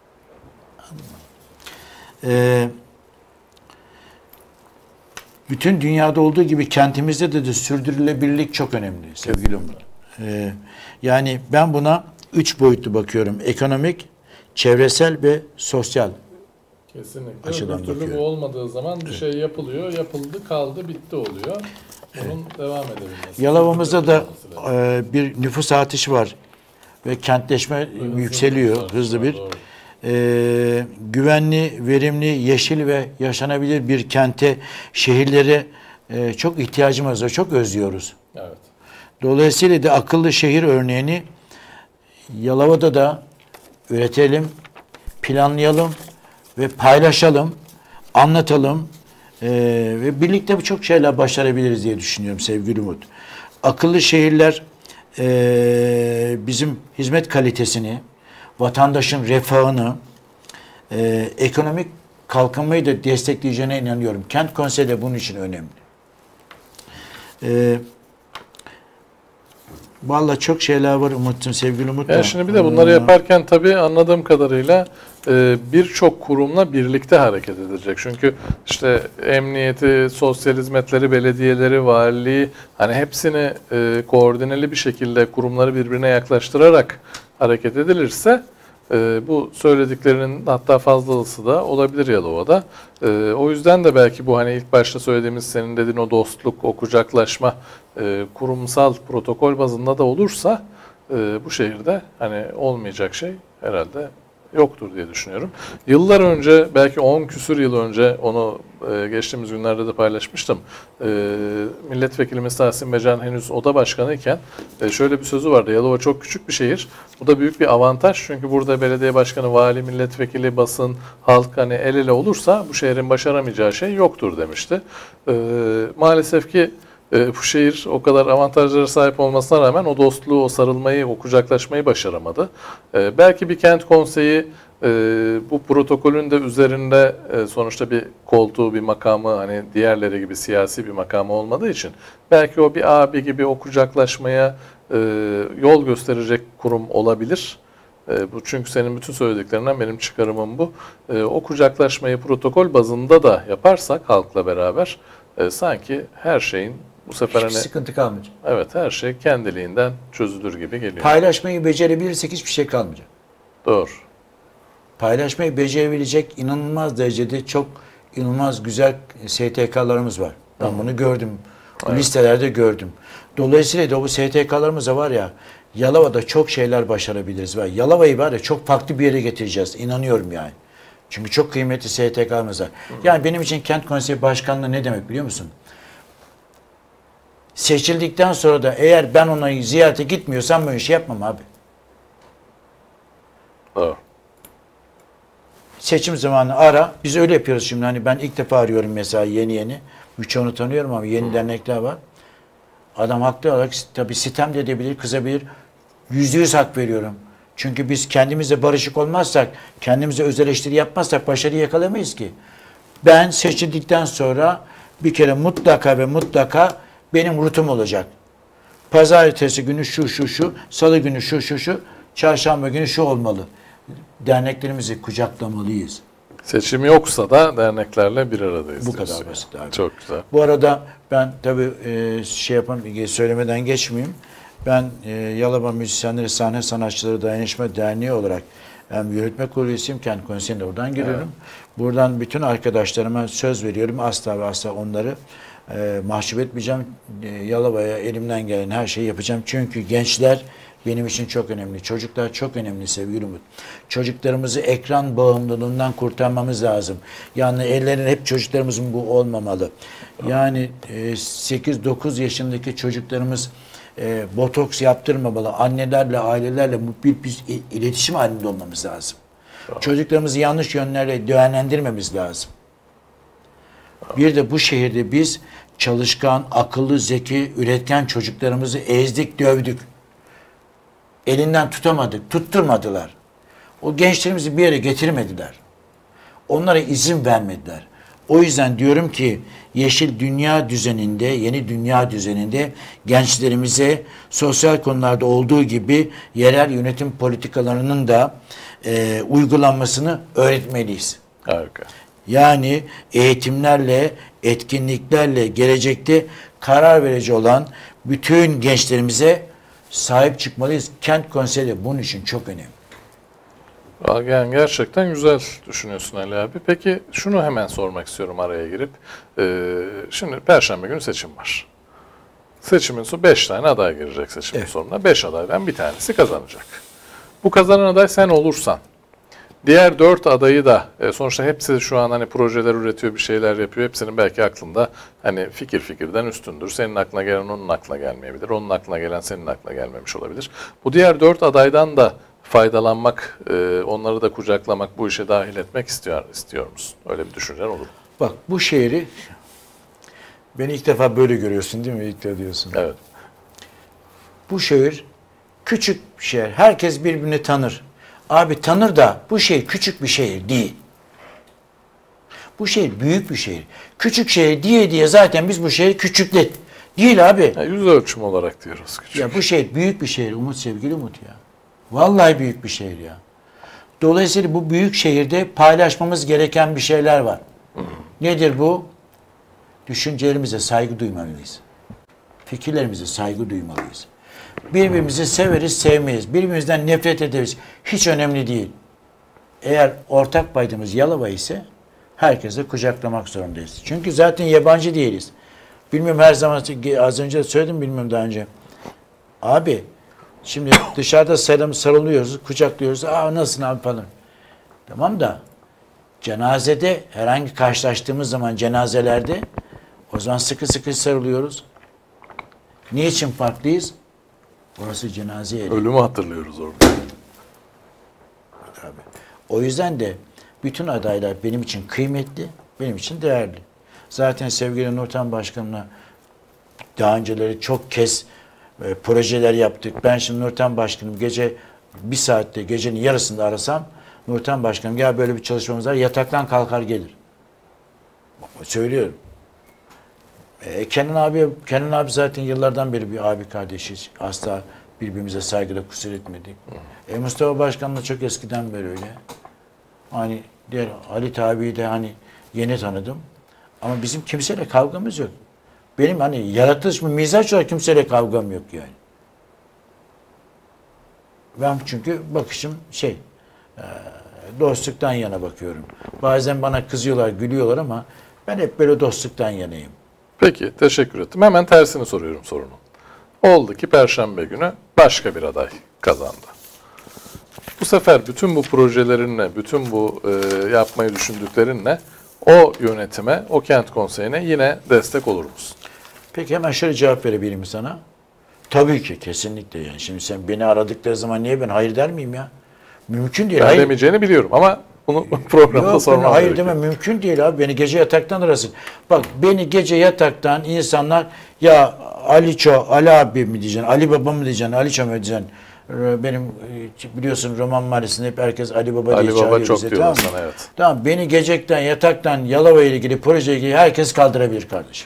Bütün dünyada olduğu gibi kentimizde de sürdürülebilirlik çok önemli sevgili Umut. Yani ben buna 3 boyutlu bakıyorum. Ekonomik, çevresel ve sosyal. Kesinlikle. Açıdan Bir türlü bakıyorum. bu olmadığı zaman bir şey yapılıyor, yapıldı, kaldı, bitti oluyor. Bunun devam edebilmesi. Yalova'mızda da bir nüfus artışı var ve kentleşme yükseliyor, hızlı bir. Güvenli, verimli, yeşil ve yaşanabilir bir kente, şehirlere çok ihtiyacımız var, çok özlüyoruz. Evet. Dolayısıyla da akıllı şehir örneğini Yalova'da da üretelim, planlayalım ve paylaşalım, anlatalım ve birlikte birçok şeyler başarabiliriz diye düşünüyorum sevgili Umut. Akıllı şehirler bizim hizmet kalitesini, vatandaşın refahını, ekonomik kalkınmayı da destekleyeceğine inanıyorum. Kent konseyi de bunun için önemli. Vallahi çok şeyler var Umut'cum, sevgili Umut. Yani şimdi bir de bunları yaparken tabii anladığım kadarıyla birçok kurumla birlikte hareket edilecek. Çünkü işte emniyeti, sosyal hizmetleri, belediyeleri, valiliği, hani hepsini koordineli bir şekilde kurumları birbirine yaklaştırarak hareket edilirse bu söylediklerinin hatta fazlalısı da olabilir Yalova'da. O yüzden de belki bu hani ilk başta söylediğimiz, senin dediğin o dostluk, o kucaklaşma kurumsal protokol bazında da olursa bu şehirde hani olmayacak şey herhalde yoktur diye düşünüyorum. Yıllar önce, belki 10 küsur yıl önce, onu geçtiğimiz günlerde de paylaşmıştım. Milletvekilimiz Tahsin Becan henüz oda başkanı iken şöyle bir sözü vardı. Yalova çok küçük bir şehir. Bu da büyük bir avantaj. Çünkü burada belediye başkanı, vali, milletvekili, basın, halk hani el ele olursa bu şehrin başaramayacağı şey yoktur demişti. Maalesef ki bu şehir o kadar avantajlara sahip olmasına rağmen o dostluğu, o sarılmayı, o kucaklaşmayı başaramadı. Belki bir kent konseyi bu protokolün de üzerinde sonuçta bir koltuğu, bir makamı, hani diğerleri gibi siyasi bir makamı olmadığı için belki o bir abi gibi o kucaklaşmaya yol gösterecek kurum olabilir. Bu çünkü senin bütün söylediklerinden benim çıkarımım bu. O kucaklaşmayı protokol bazında da yaparsak halkla beraber sanki her şeyin bu sefer hiçbir sıkıntı kalmayacak. Evet, her şey kendiliğinden çözülür gibi geliyor. Paylaşmayı becerebilirsek hiçbir şey kalmayacak. Doğru. Paylaşmayı becerebilecek inanılmaz derecede çok inanılmaz güzel STK'larımız var. Ben bunu gördüm. Bu listelerde gördüm. Dolayısıyla da bu STK'larımız da var ya, Yalova'da çok şeyler başarabiliriz. Yalova'yı var ya çok farklı bir yere getireceğiz. İnanıyorum yani. Çünkü çok kıymetli STK'larımız var. Yani benim için kent konseyi başkanlığı ne demek biliyor musun? Seçildikten sonra da eğer ben ona ziyarete gitmiyorsam böyle şey yapmam abi. Doğru. Seçim zamanı ara. Biz öyle yapıyoruz şimdi. Hani ben ilk defa arıyorum mesela yeni. Birçoğunu tanıyorum ama yeni dernekler var. Adam haklı olarak tabii sitem de edebilir, kızabilir. %100 hak veriyorum. Çünkü biz kendimizle barışık olmazsak, kendimize öz eleştiri yapmazsak başarıyı yakalayamayız ki. Ben seçildikten sonra bir kere mutlaka ve mutlaka benim rutum olacak. Pazartesi günü şu, salı günü şu, çarşamba günü şu olmalı. Derneklerimizi kucaklamalıyız. Seçim yoksa da derneklerle bir aradayız. Bu kadar basit abi. Çok güzel. Bu arada ben tabii söylemeden geçmeyeyim. Ben Yalova Müzisyenleri Sahne Sanatçıları Dayanışma Derneği olarak hem yönetme kurulu üyesiyim, kent konseyinde oradan geliyorum. Evet. Buradan bütün arkadaşlarıma söz veriyorum. Asla ve asla onları mahcup etmeyeceğim. Yalova'ya elimden gelen her şeyi yapacağım. Çünkü gençler benim için çok önemli. Çocuklar çok önemli sevgili Umut. Çocuklarımızı ekran bağımlılığından kurtarmamız lazım. Yani ellerin hep çocuklarımızın bu olmamalı. Yani 8-9 yaşındaki çocuklarımız botoks yaptırmamalı. Annelerle, ailelerle bir iletişim halinde olmamız lazım. Çocuklarımızı yanlış yönlerle yönlendirmemiz lazım. Bir de bu şehirde biz çalışkan, akıllı, zeki, üretken çocuklarımızı ezdik, dövdük. Elinden tutamadık, tutturmadılar. O gençlerimizi bir yere getirmediler. Onlara izin vermediler. O yüzden diyorum ki yeşil dünya düzeninde, yeni dünya düzeninde gençlerimize sosyal konularda olduğu gibi yerel yönetim politikalarının da uygulanmasını öğretmeliyiz. Harika. Yani eğitimlerle, etkinliklerle gelecekte karar verici olan bütün gençlerimize sahip çıkmalıyız. Kent konseyi de bunun için çok önemli. Yani gerçekten güzel düşünüyorsun Ali abi. Peki şunu hemen sormak istiyorum araya girip. Şimdi Perşembe günü seçim var. Seçimin sonu 5 tane aday girecek seçimin sonuna. 5 adaydan bir tanesi kazanacak. Bu kazanan aday sen olursan, diğer 4 adayı da sonuçta hepsi şu an hani projeler üretiyor, bir şeyler yapıyor. Hepsinin belki aklında hani fikirden üstündür. Senin aklına gelen onun aklına gelmeyebilir. Onun aklına gelen senin aklına gelmemiş olabilir. Bu diğer 4 adaydan da faydalanmak, onları da kucaklamak, bu işe dahil etmek istiyor musun? Öyle bir düşüncen olur mu? Bak bu şehri beni ilk defa böyle görüyorsun değil mi? İlk de diyorsun. Evet. Bu şehir küçük bir şehir. Herkes birbirini tanır. Abi tanır da bu şehir küçük bir şehir değil. Bu şehir büyük bir şehir. Küçük şehir diye zaten biz bu şehri küçüklet. Değil abi. Ya, yüz ölçümü olarak diyoruz küçük. Ya bu şehir büyük bir şehir Umut, sevgili Umut ya. Vallahi büyük bir şehir ya. Dolayısıyla bu büyük şehirde paylaşmamız gereken bir şeyler var. Nedir bu? Düşüncelerimize saygı duymalıyız. Fikirlerimize saygı duymalıyız. Birbirimizi severiz, sevmeyiz. Birbirimizden nefret ederiz. Hiç önemli değil. Eğer ortak paydamız Yalova ise herkese kucaklamak zorundayız. Çünkü zaten yabancı değiliz. Bilmiyorum, her zaman az önce de söyledim, bilmiyorum daha önce. Abi şimdi dışarıda sarılıyoruz, kucaklıyoruz. Aa nasılsın abi falan. Tamam da cenazede herhangi karşılaştığımız zaman cenazelerde o zaman sıkı sıkı sarılıyoruz. Niçin farklıyız? Orası cenaze yeri. Ölümü hatırlıyoruz orada. Abi. O yüzden de bütün adaylar benim için kıymetli, benim için değerli. Zaten sevgili Nurten Başkanım'la daha önceleri çok kez projeler yaptık. Ben şimdi Nurten Başkanım gece bir saatte, gecenin yarısında arasam, Nurten Başkanım ya böyle bir çalışmamız var, yataktan kalkar gelir. Söylüyorum. Kenan abi zaten yıllardan beri bir abi kardeşiz. Asla birbirimize saygıyla kusur etmedik. Mustafa Başkan'la çok eskiden beri öyle. Hani diğer Halit abiyi de hani yeni tanıdım. Ama bizim kimseyle kavgamız yok. Benim hani yaratılış mı, mizaç olarak kimseyle kavgam yok yani. Ben çünkü bakışım dostluktan yana bakıyorum. Bazen bana kızıyorlar, gülüyorlar ama ben hep böyle dostluktan yanayım. Peki, teşekkür ettim. Hemen tersini soruyorum sorunun. Oldu ki Perşembe günü başka bir aday kazandı. Bu sefer bütün bu projelerinle, bütün bu yapmayı düşündüklerinle o yönetime, o kent konseyine yine destek olur musun? Peki hemen şöyle cevap verebilirim sana. Tabii ki, kesinlikle yani. Şimdi sen beni aradıkları zaman niye ben hayır der miyim ya? Mümkün değil. Ben hayır demeyeceğini biliyorum ama bunu programda sormam hayır gerekiyor. demem mümkün değil abi. Beni gece yataktan arasın. Bak beni gece yataktan insanlar ya Ali abi mi diyeceksin, Ali baba mı diyeceksin, Aliço mu diyeceksin? Benim biliyorsun Roman Mahallesi'nde hep herkes Ali Baba diye çağırıyor. Ali Baba çok bize, diyorlar tamam mı? sana, evet. Tamam, beni gecekten yataktan Yalova ile ilgili proje ilgili herkes kaldırabilir kardeşim.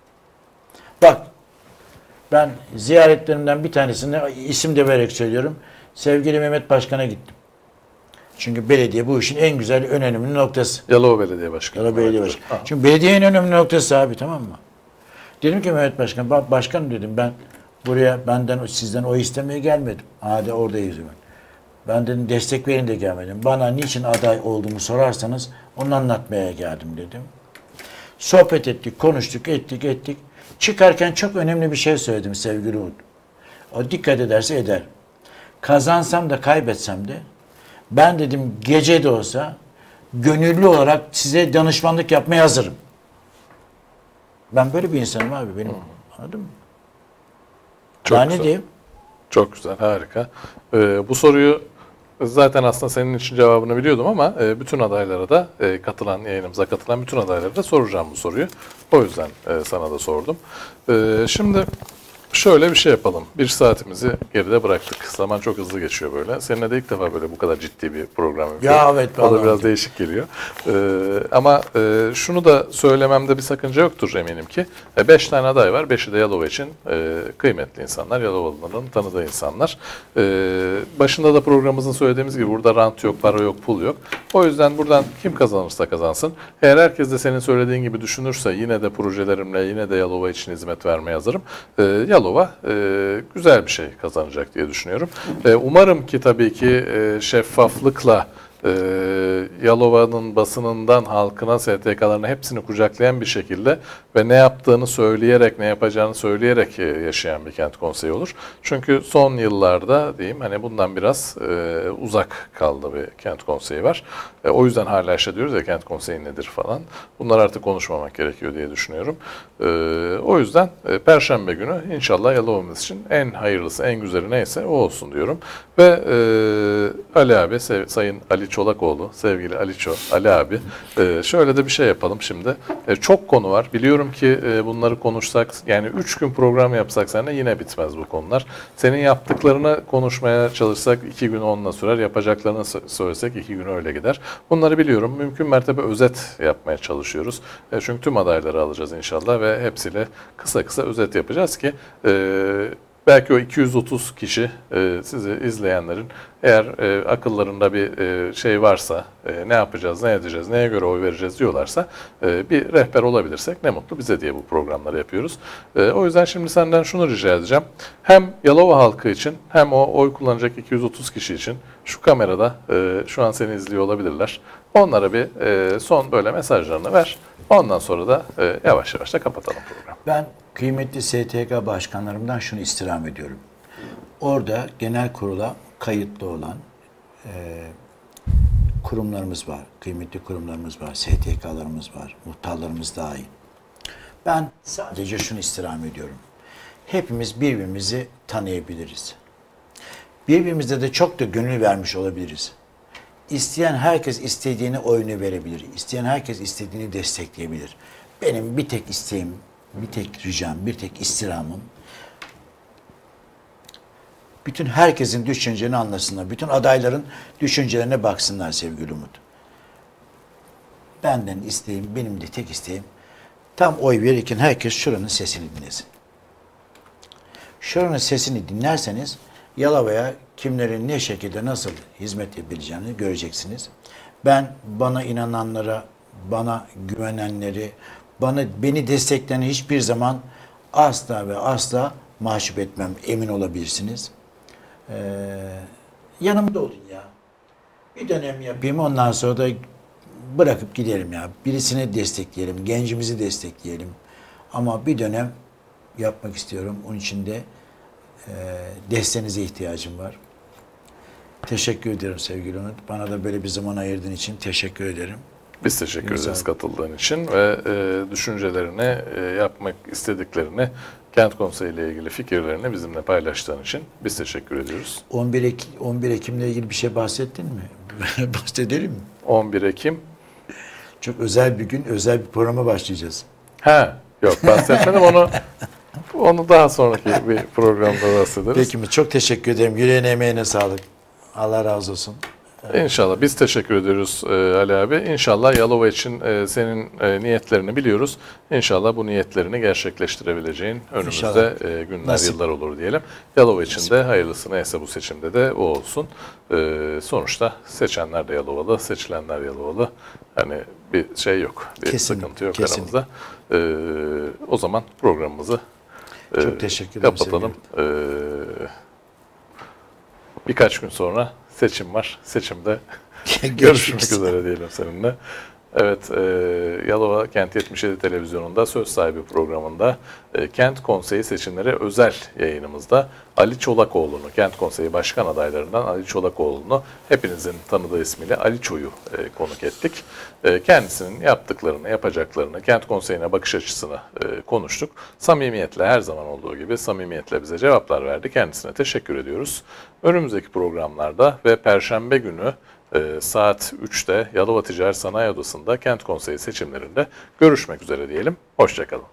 Bak ben ziyaretlerimden bir tanesini isim de vererek söylüyorum. Sevgili Mehmet Başkan'a gittim. Çünkü belediye bu işin en güzel, en önemli noktası. Yalova Belediye Başkanı. Yalova Belediye Başkanı. Çünkü belediyenin en önemli noktası abi, tamam mı? Dedim ki Mehmet Başkan, başkanım dedim, ben buraya sizden oy istemeye gelmedim. Hadi oradayız ben. Ben dedim destek verin de gelmedim. Bana niçin aday olduğumu sorarsanız onu anlatmaya geldim dedim. Sohbet ettik, konuştuk, ettik. Çıkarken çok önemli bir şey söyledim sevgili Umut. O dikkat ederse eder. Kazansam da kaybetsem de ben dedim gece de olsa gönüllü olarak size danışmanlık yapmaya hazırım. Ben böyle bir insanım abi benim. Anladın mı? Çok Daha güzel. ne diyeyim? Çok güzel, harika. Bu soruyu zaten aslında senin için cevabını biliyordum ama bütün adaylara da yayınımıza katılan bütün adaylara da soracağım bu soruyu. O yüzden sana da sordum. Şimdi şöyle bir şey yapalım. Bir saatimizi geride bıraktık. Zaman çok hızlı geçiyor böyle. Seninle de ilk defa böyle bu kadar ciddi bir program yapıyorum. Ya evet. O da biraz değişik geliyor. Ama şunu da söylememde bir sakınca yoktur eminim ki. 5 tane aday var. 5'i de Yalova için kıymetli insanlar. Yalovalıların tanıdığı insanlar. Başında da programımızın söylediğimiz gibi burada rant yok, para yok, pul yok. O yüzden buradan kim kazanırsa kazansın. Eğer herkes de senin söylediğin gibi düşünürse yine de projelerimle yine de Yalova için hizmet vermeye hazırım. Yalova güzel bir şey kazanacak diye düşünüyorum. Umarım ki tabii ki şeffaflıkla Yalova'nın basınından halkına, STK'larına hepsini kucaklayan bir şekilde ve ne yaptığını söyleyerek, ne yapacağını söyleyerek yaşayan bir kent konseyi olur. Çünkü son yıllarda diyeyim hani bundan biraz uzak kaldı bir kent konseyi var. O yüzden hala diyoruz ya kent konseyi nedir falan. Bunlar artık konuşmamak gerekiyor diye düşünüyorum. O yüzden Perşembe günü inşallah Yalova'mız için en hayırlısı, en güzeli neyse o olsun diyorum. Ve Ali abi, Sayın Ali Çolakoğlu, sevgili Aliço, Ali abi. Şöyle de bir şey yapalım şimdi. Çok konu var. Biliyorum ki bunları konuşsak, yani 3 gün program yapsak seninle yine bitmez bu konular. Senin yaptıklarını konuşmaya çalışsak 2 gün onunla sürer. Yapacaklarını söylesek 2 gün öyle gider. Bunları biliyorum. Mümkün mertebe özet yapmaya çalışıyoruz. Çünkü tüm adayları alacağız inşallah ve hepsiyle kısa kısa özet yapacağız ki belki o 230 kişi sizi izleyenlerin eğer akıllarında bir şey varsa, ne yapacağız, ne edeceğiz, neye göre oy vereceğiz diyorlarsa bir rehber olabilirsek ne mutlu bize diye bu programları yapıyoruz. O yüzden şimdi senden şunu rica edeceğim. Hem Yalova halkı için hem o oy kullanacak 230 kişi için şu kamerada şu an seni izliyor olabilirler. Onlara bir son böyle mesajlarını ver. Ondan sonra da yavaş yavaş da kapatalım programı. Ben kıymetli STK başkanlarımdan şunu istirham ediyorum. Orada genel kurula kayıtlı olan kurumlarımız var, kıymetli kurumlarımız var, STK'larımız var, muhtarlarımız dahil. Ben sadece şunu istirham ediyorum. Hepimiz birbirimizi tanıyabiliriz. Birbirimize de çok da gönül vermiş olabiliriz. İsteyen herkes istediğini oyunu verebilir. İsteyen herkes istediğini destekleyebilir. Benim bir tek isteğim, bir tek ricam, bir tek istirhamım, bütün herkesin düşüncelerini anlasınlar. Bütün adayların düşüncelerine baksınlar sevgili Umut. Benden isteğim, benim de tek isteğim, tam oy verirken herkes şuranın sesini dinlesin. Şuranın sesini dinlerseniz Yalova'ya kimlerin ne şekilde nasıl hizmet yapabileceğini göreceksiniz. Ben bana inananlara, bana güvenenleri, beni destekleyen hiçbir zaman asla ve asla mahcup etmem, emin olabilirsiniz. Yanımda olun ya. Bir dönem yapayım, ondan sonra da bırakıp gidelim ya. Birisini destekleyelim, gencimizi destekleyelim. Ama bir dönem yapmak istiyorum. Onun için de desteğinize ihtiyacım var. Teşekkür ederim sevgili Umut. Bana da böyle bir zaman ayırdığın için teşekkür ederim. Biz teşekkür ederiz katıldığın için ve düşüncelerini, yapmak istediklerini, Kent Konseyi ile ilgili fikirlerini bizimle paylaştığın için biz teşekkür ediyoruz. 11 Ekim'le ilgili bir şey bahsettin mi? Bahsedelim mi? 11 Ekim. Çok özel bir gün, özel bir programa başlayacağız. Yok bahsetmedim onu daha sonraki bir programda bahsederiz. Peki mi? Çok teşekkür ederim. Yüreğine emeğine sağlık. Allah razı olsun. İnşallah. Biz teşekkür ediyoruz Ali abi. İnşallah Yalova için senin niyetlerini biliyoruz. İnşallah bu niyetlerini gerçekleştirebileceğin önümüzde günler, Nasip. yıllar olur diyelim. Yalova için de hayırlısı neyse bu seçimde de o olsun. Sonuçta seçenler de Yalovalı, seçilenler Yalovalı. Hani bir şey yok, bir sıkıntı yok aramızda. O zaman programımızı çok teşekkür ederim. kapatalım. Birkaç gün sonra seçim var. Seçimde görüşmek üzere diyelim seninle. Evet, Yalova Kent 77 televizyonunda Söz Sahibi programında Kent Konseyi seçimleri özel yayınımızda Ali Çolakoğlu'nu, Kent Konseyi Başkan adaylarından Ali Çolakoğlu'nu hepinizin tanıdığı ismiyle Aliço'yu konuk ettik. Kendisinin yaptıklarını, yapacaklarını, Kent Konseyi'ne bakış açısını konuştuk. Samimiyetle, her zaman olduğu gibi samimiyetle bize cevaplar verdi. Kendisine teşekkür ediyoruz. Önümüzdeki programlarda ve Perşembe günü saat 3'te Yalova Ticaret Sanayi Odası'nda Kent Konseyi seçimlerinde görüşmek üzere diyelim. Hoşça kalın.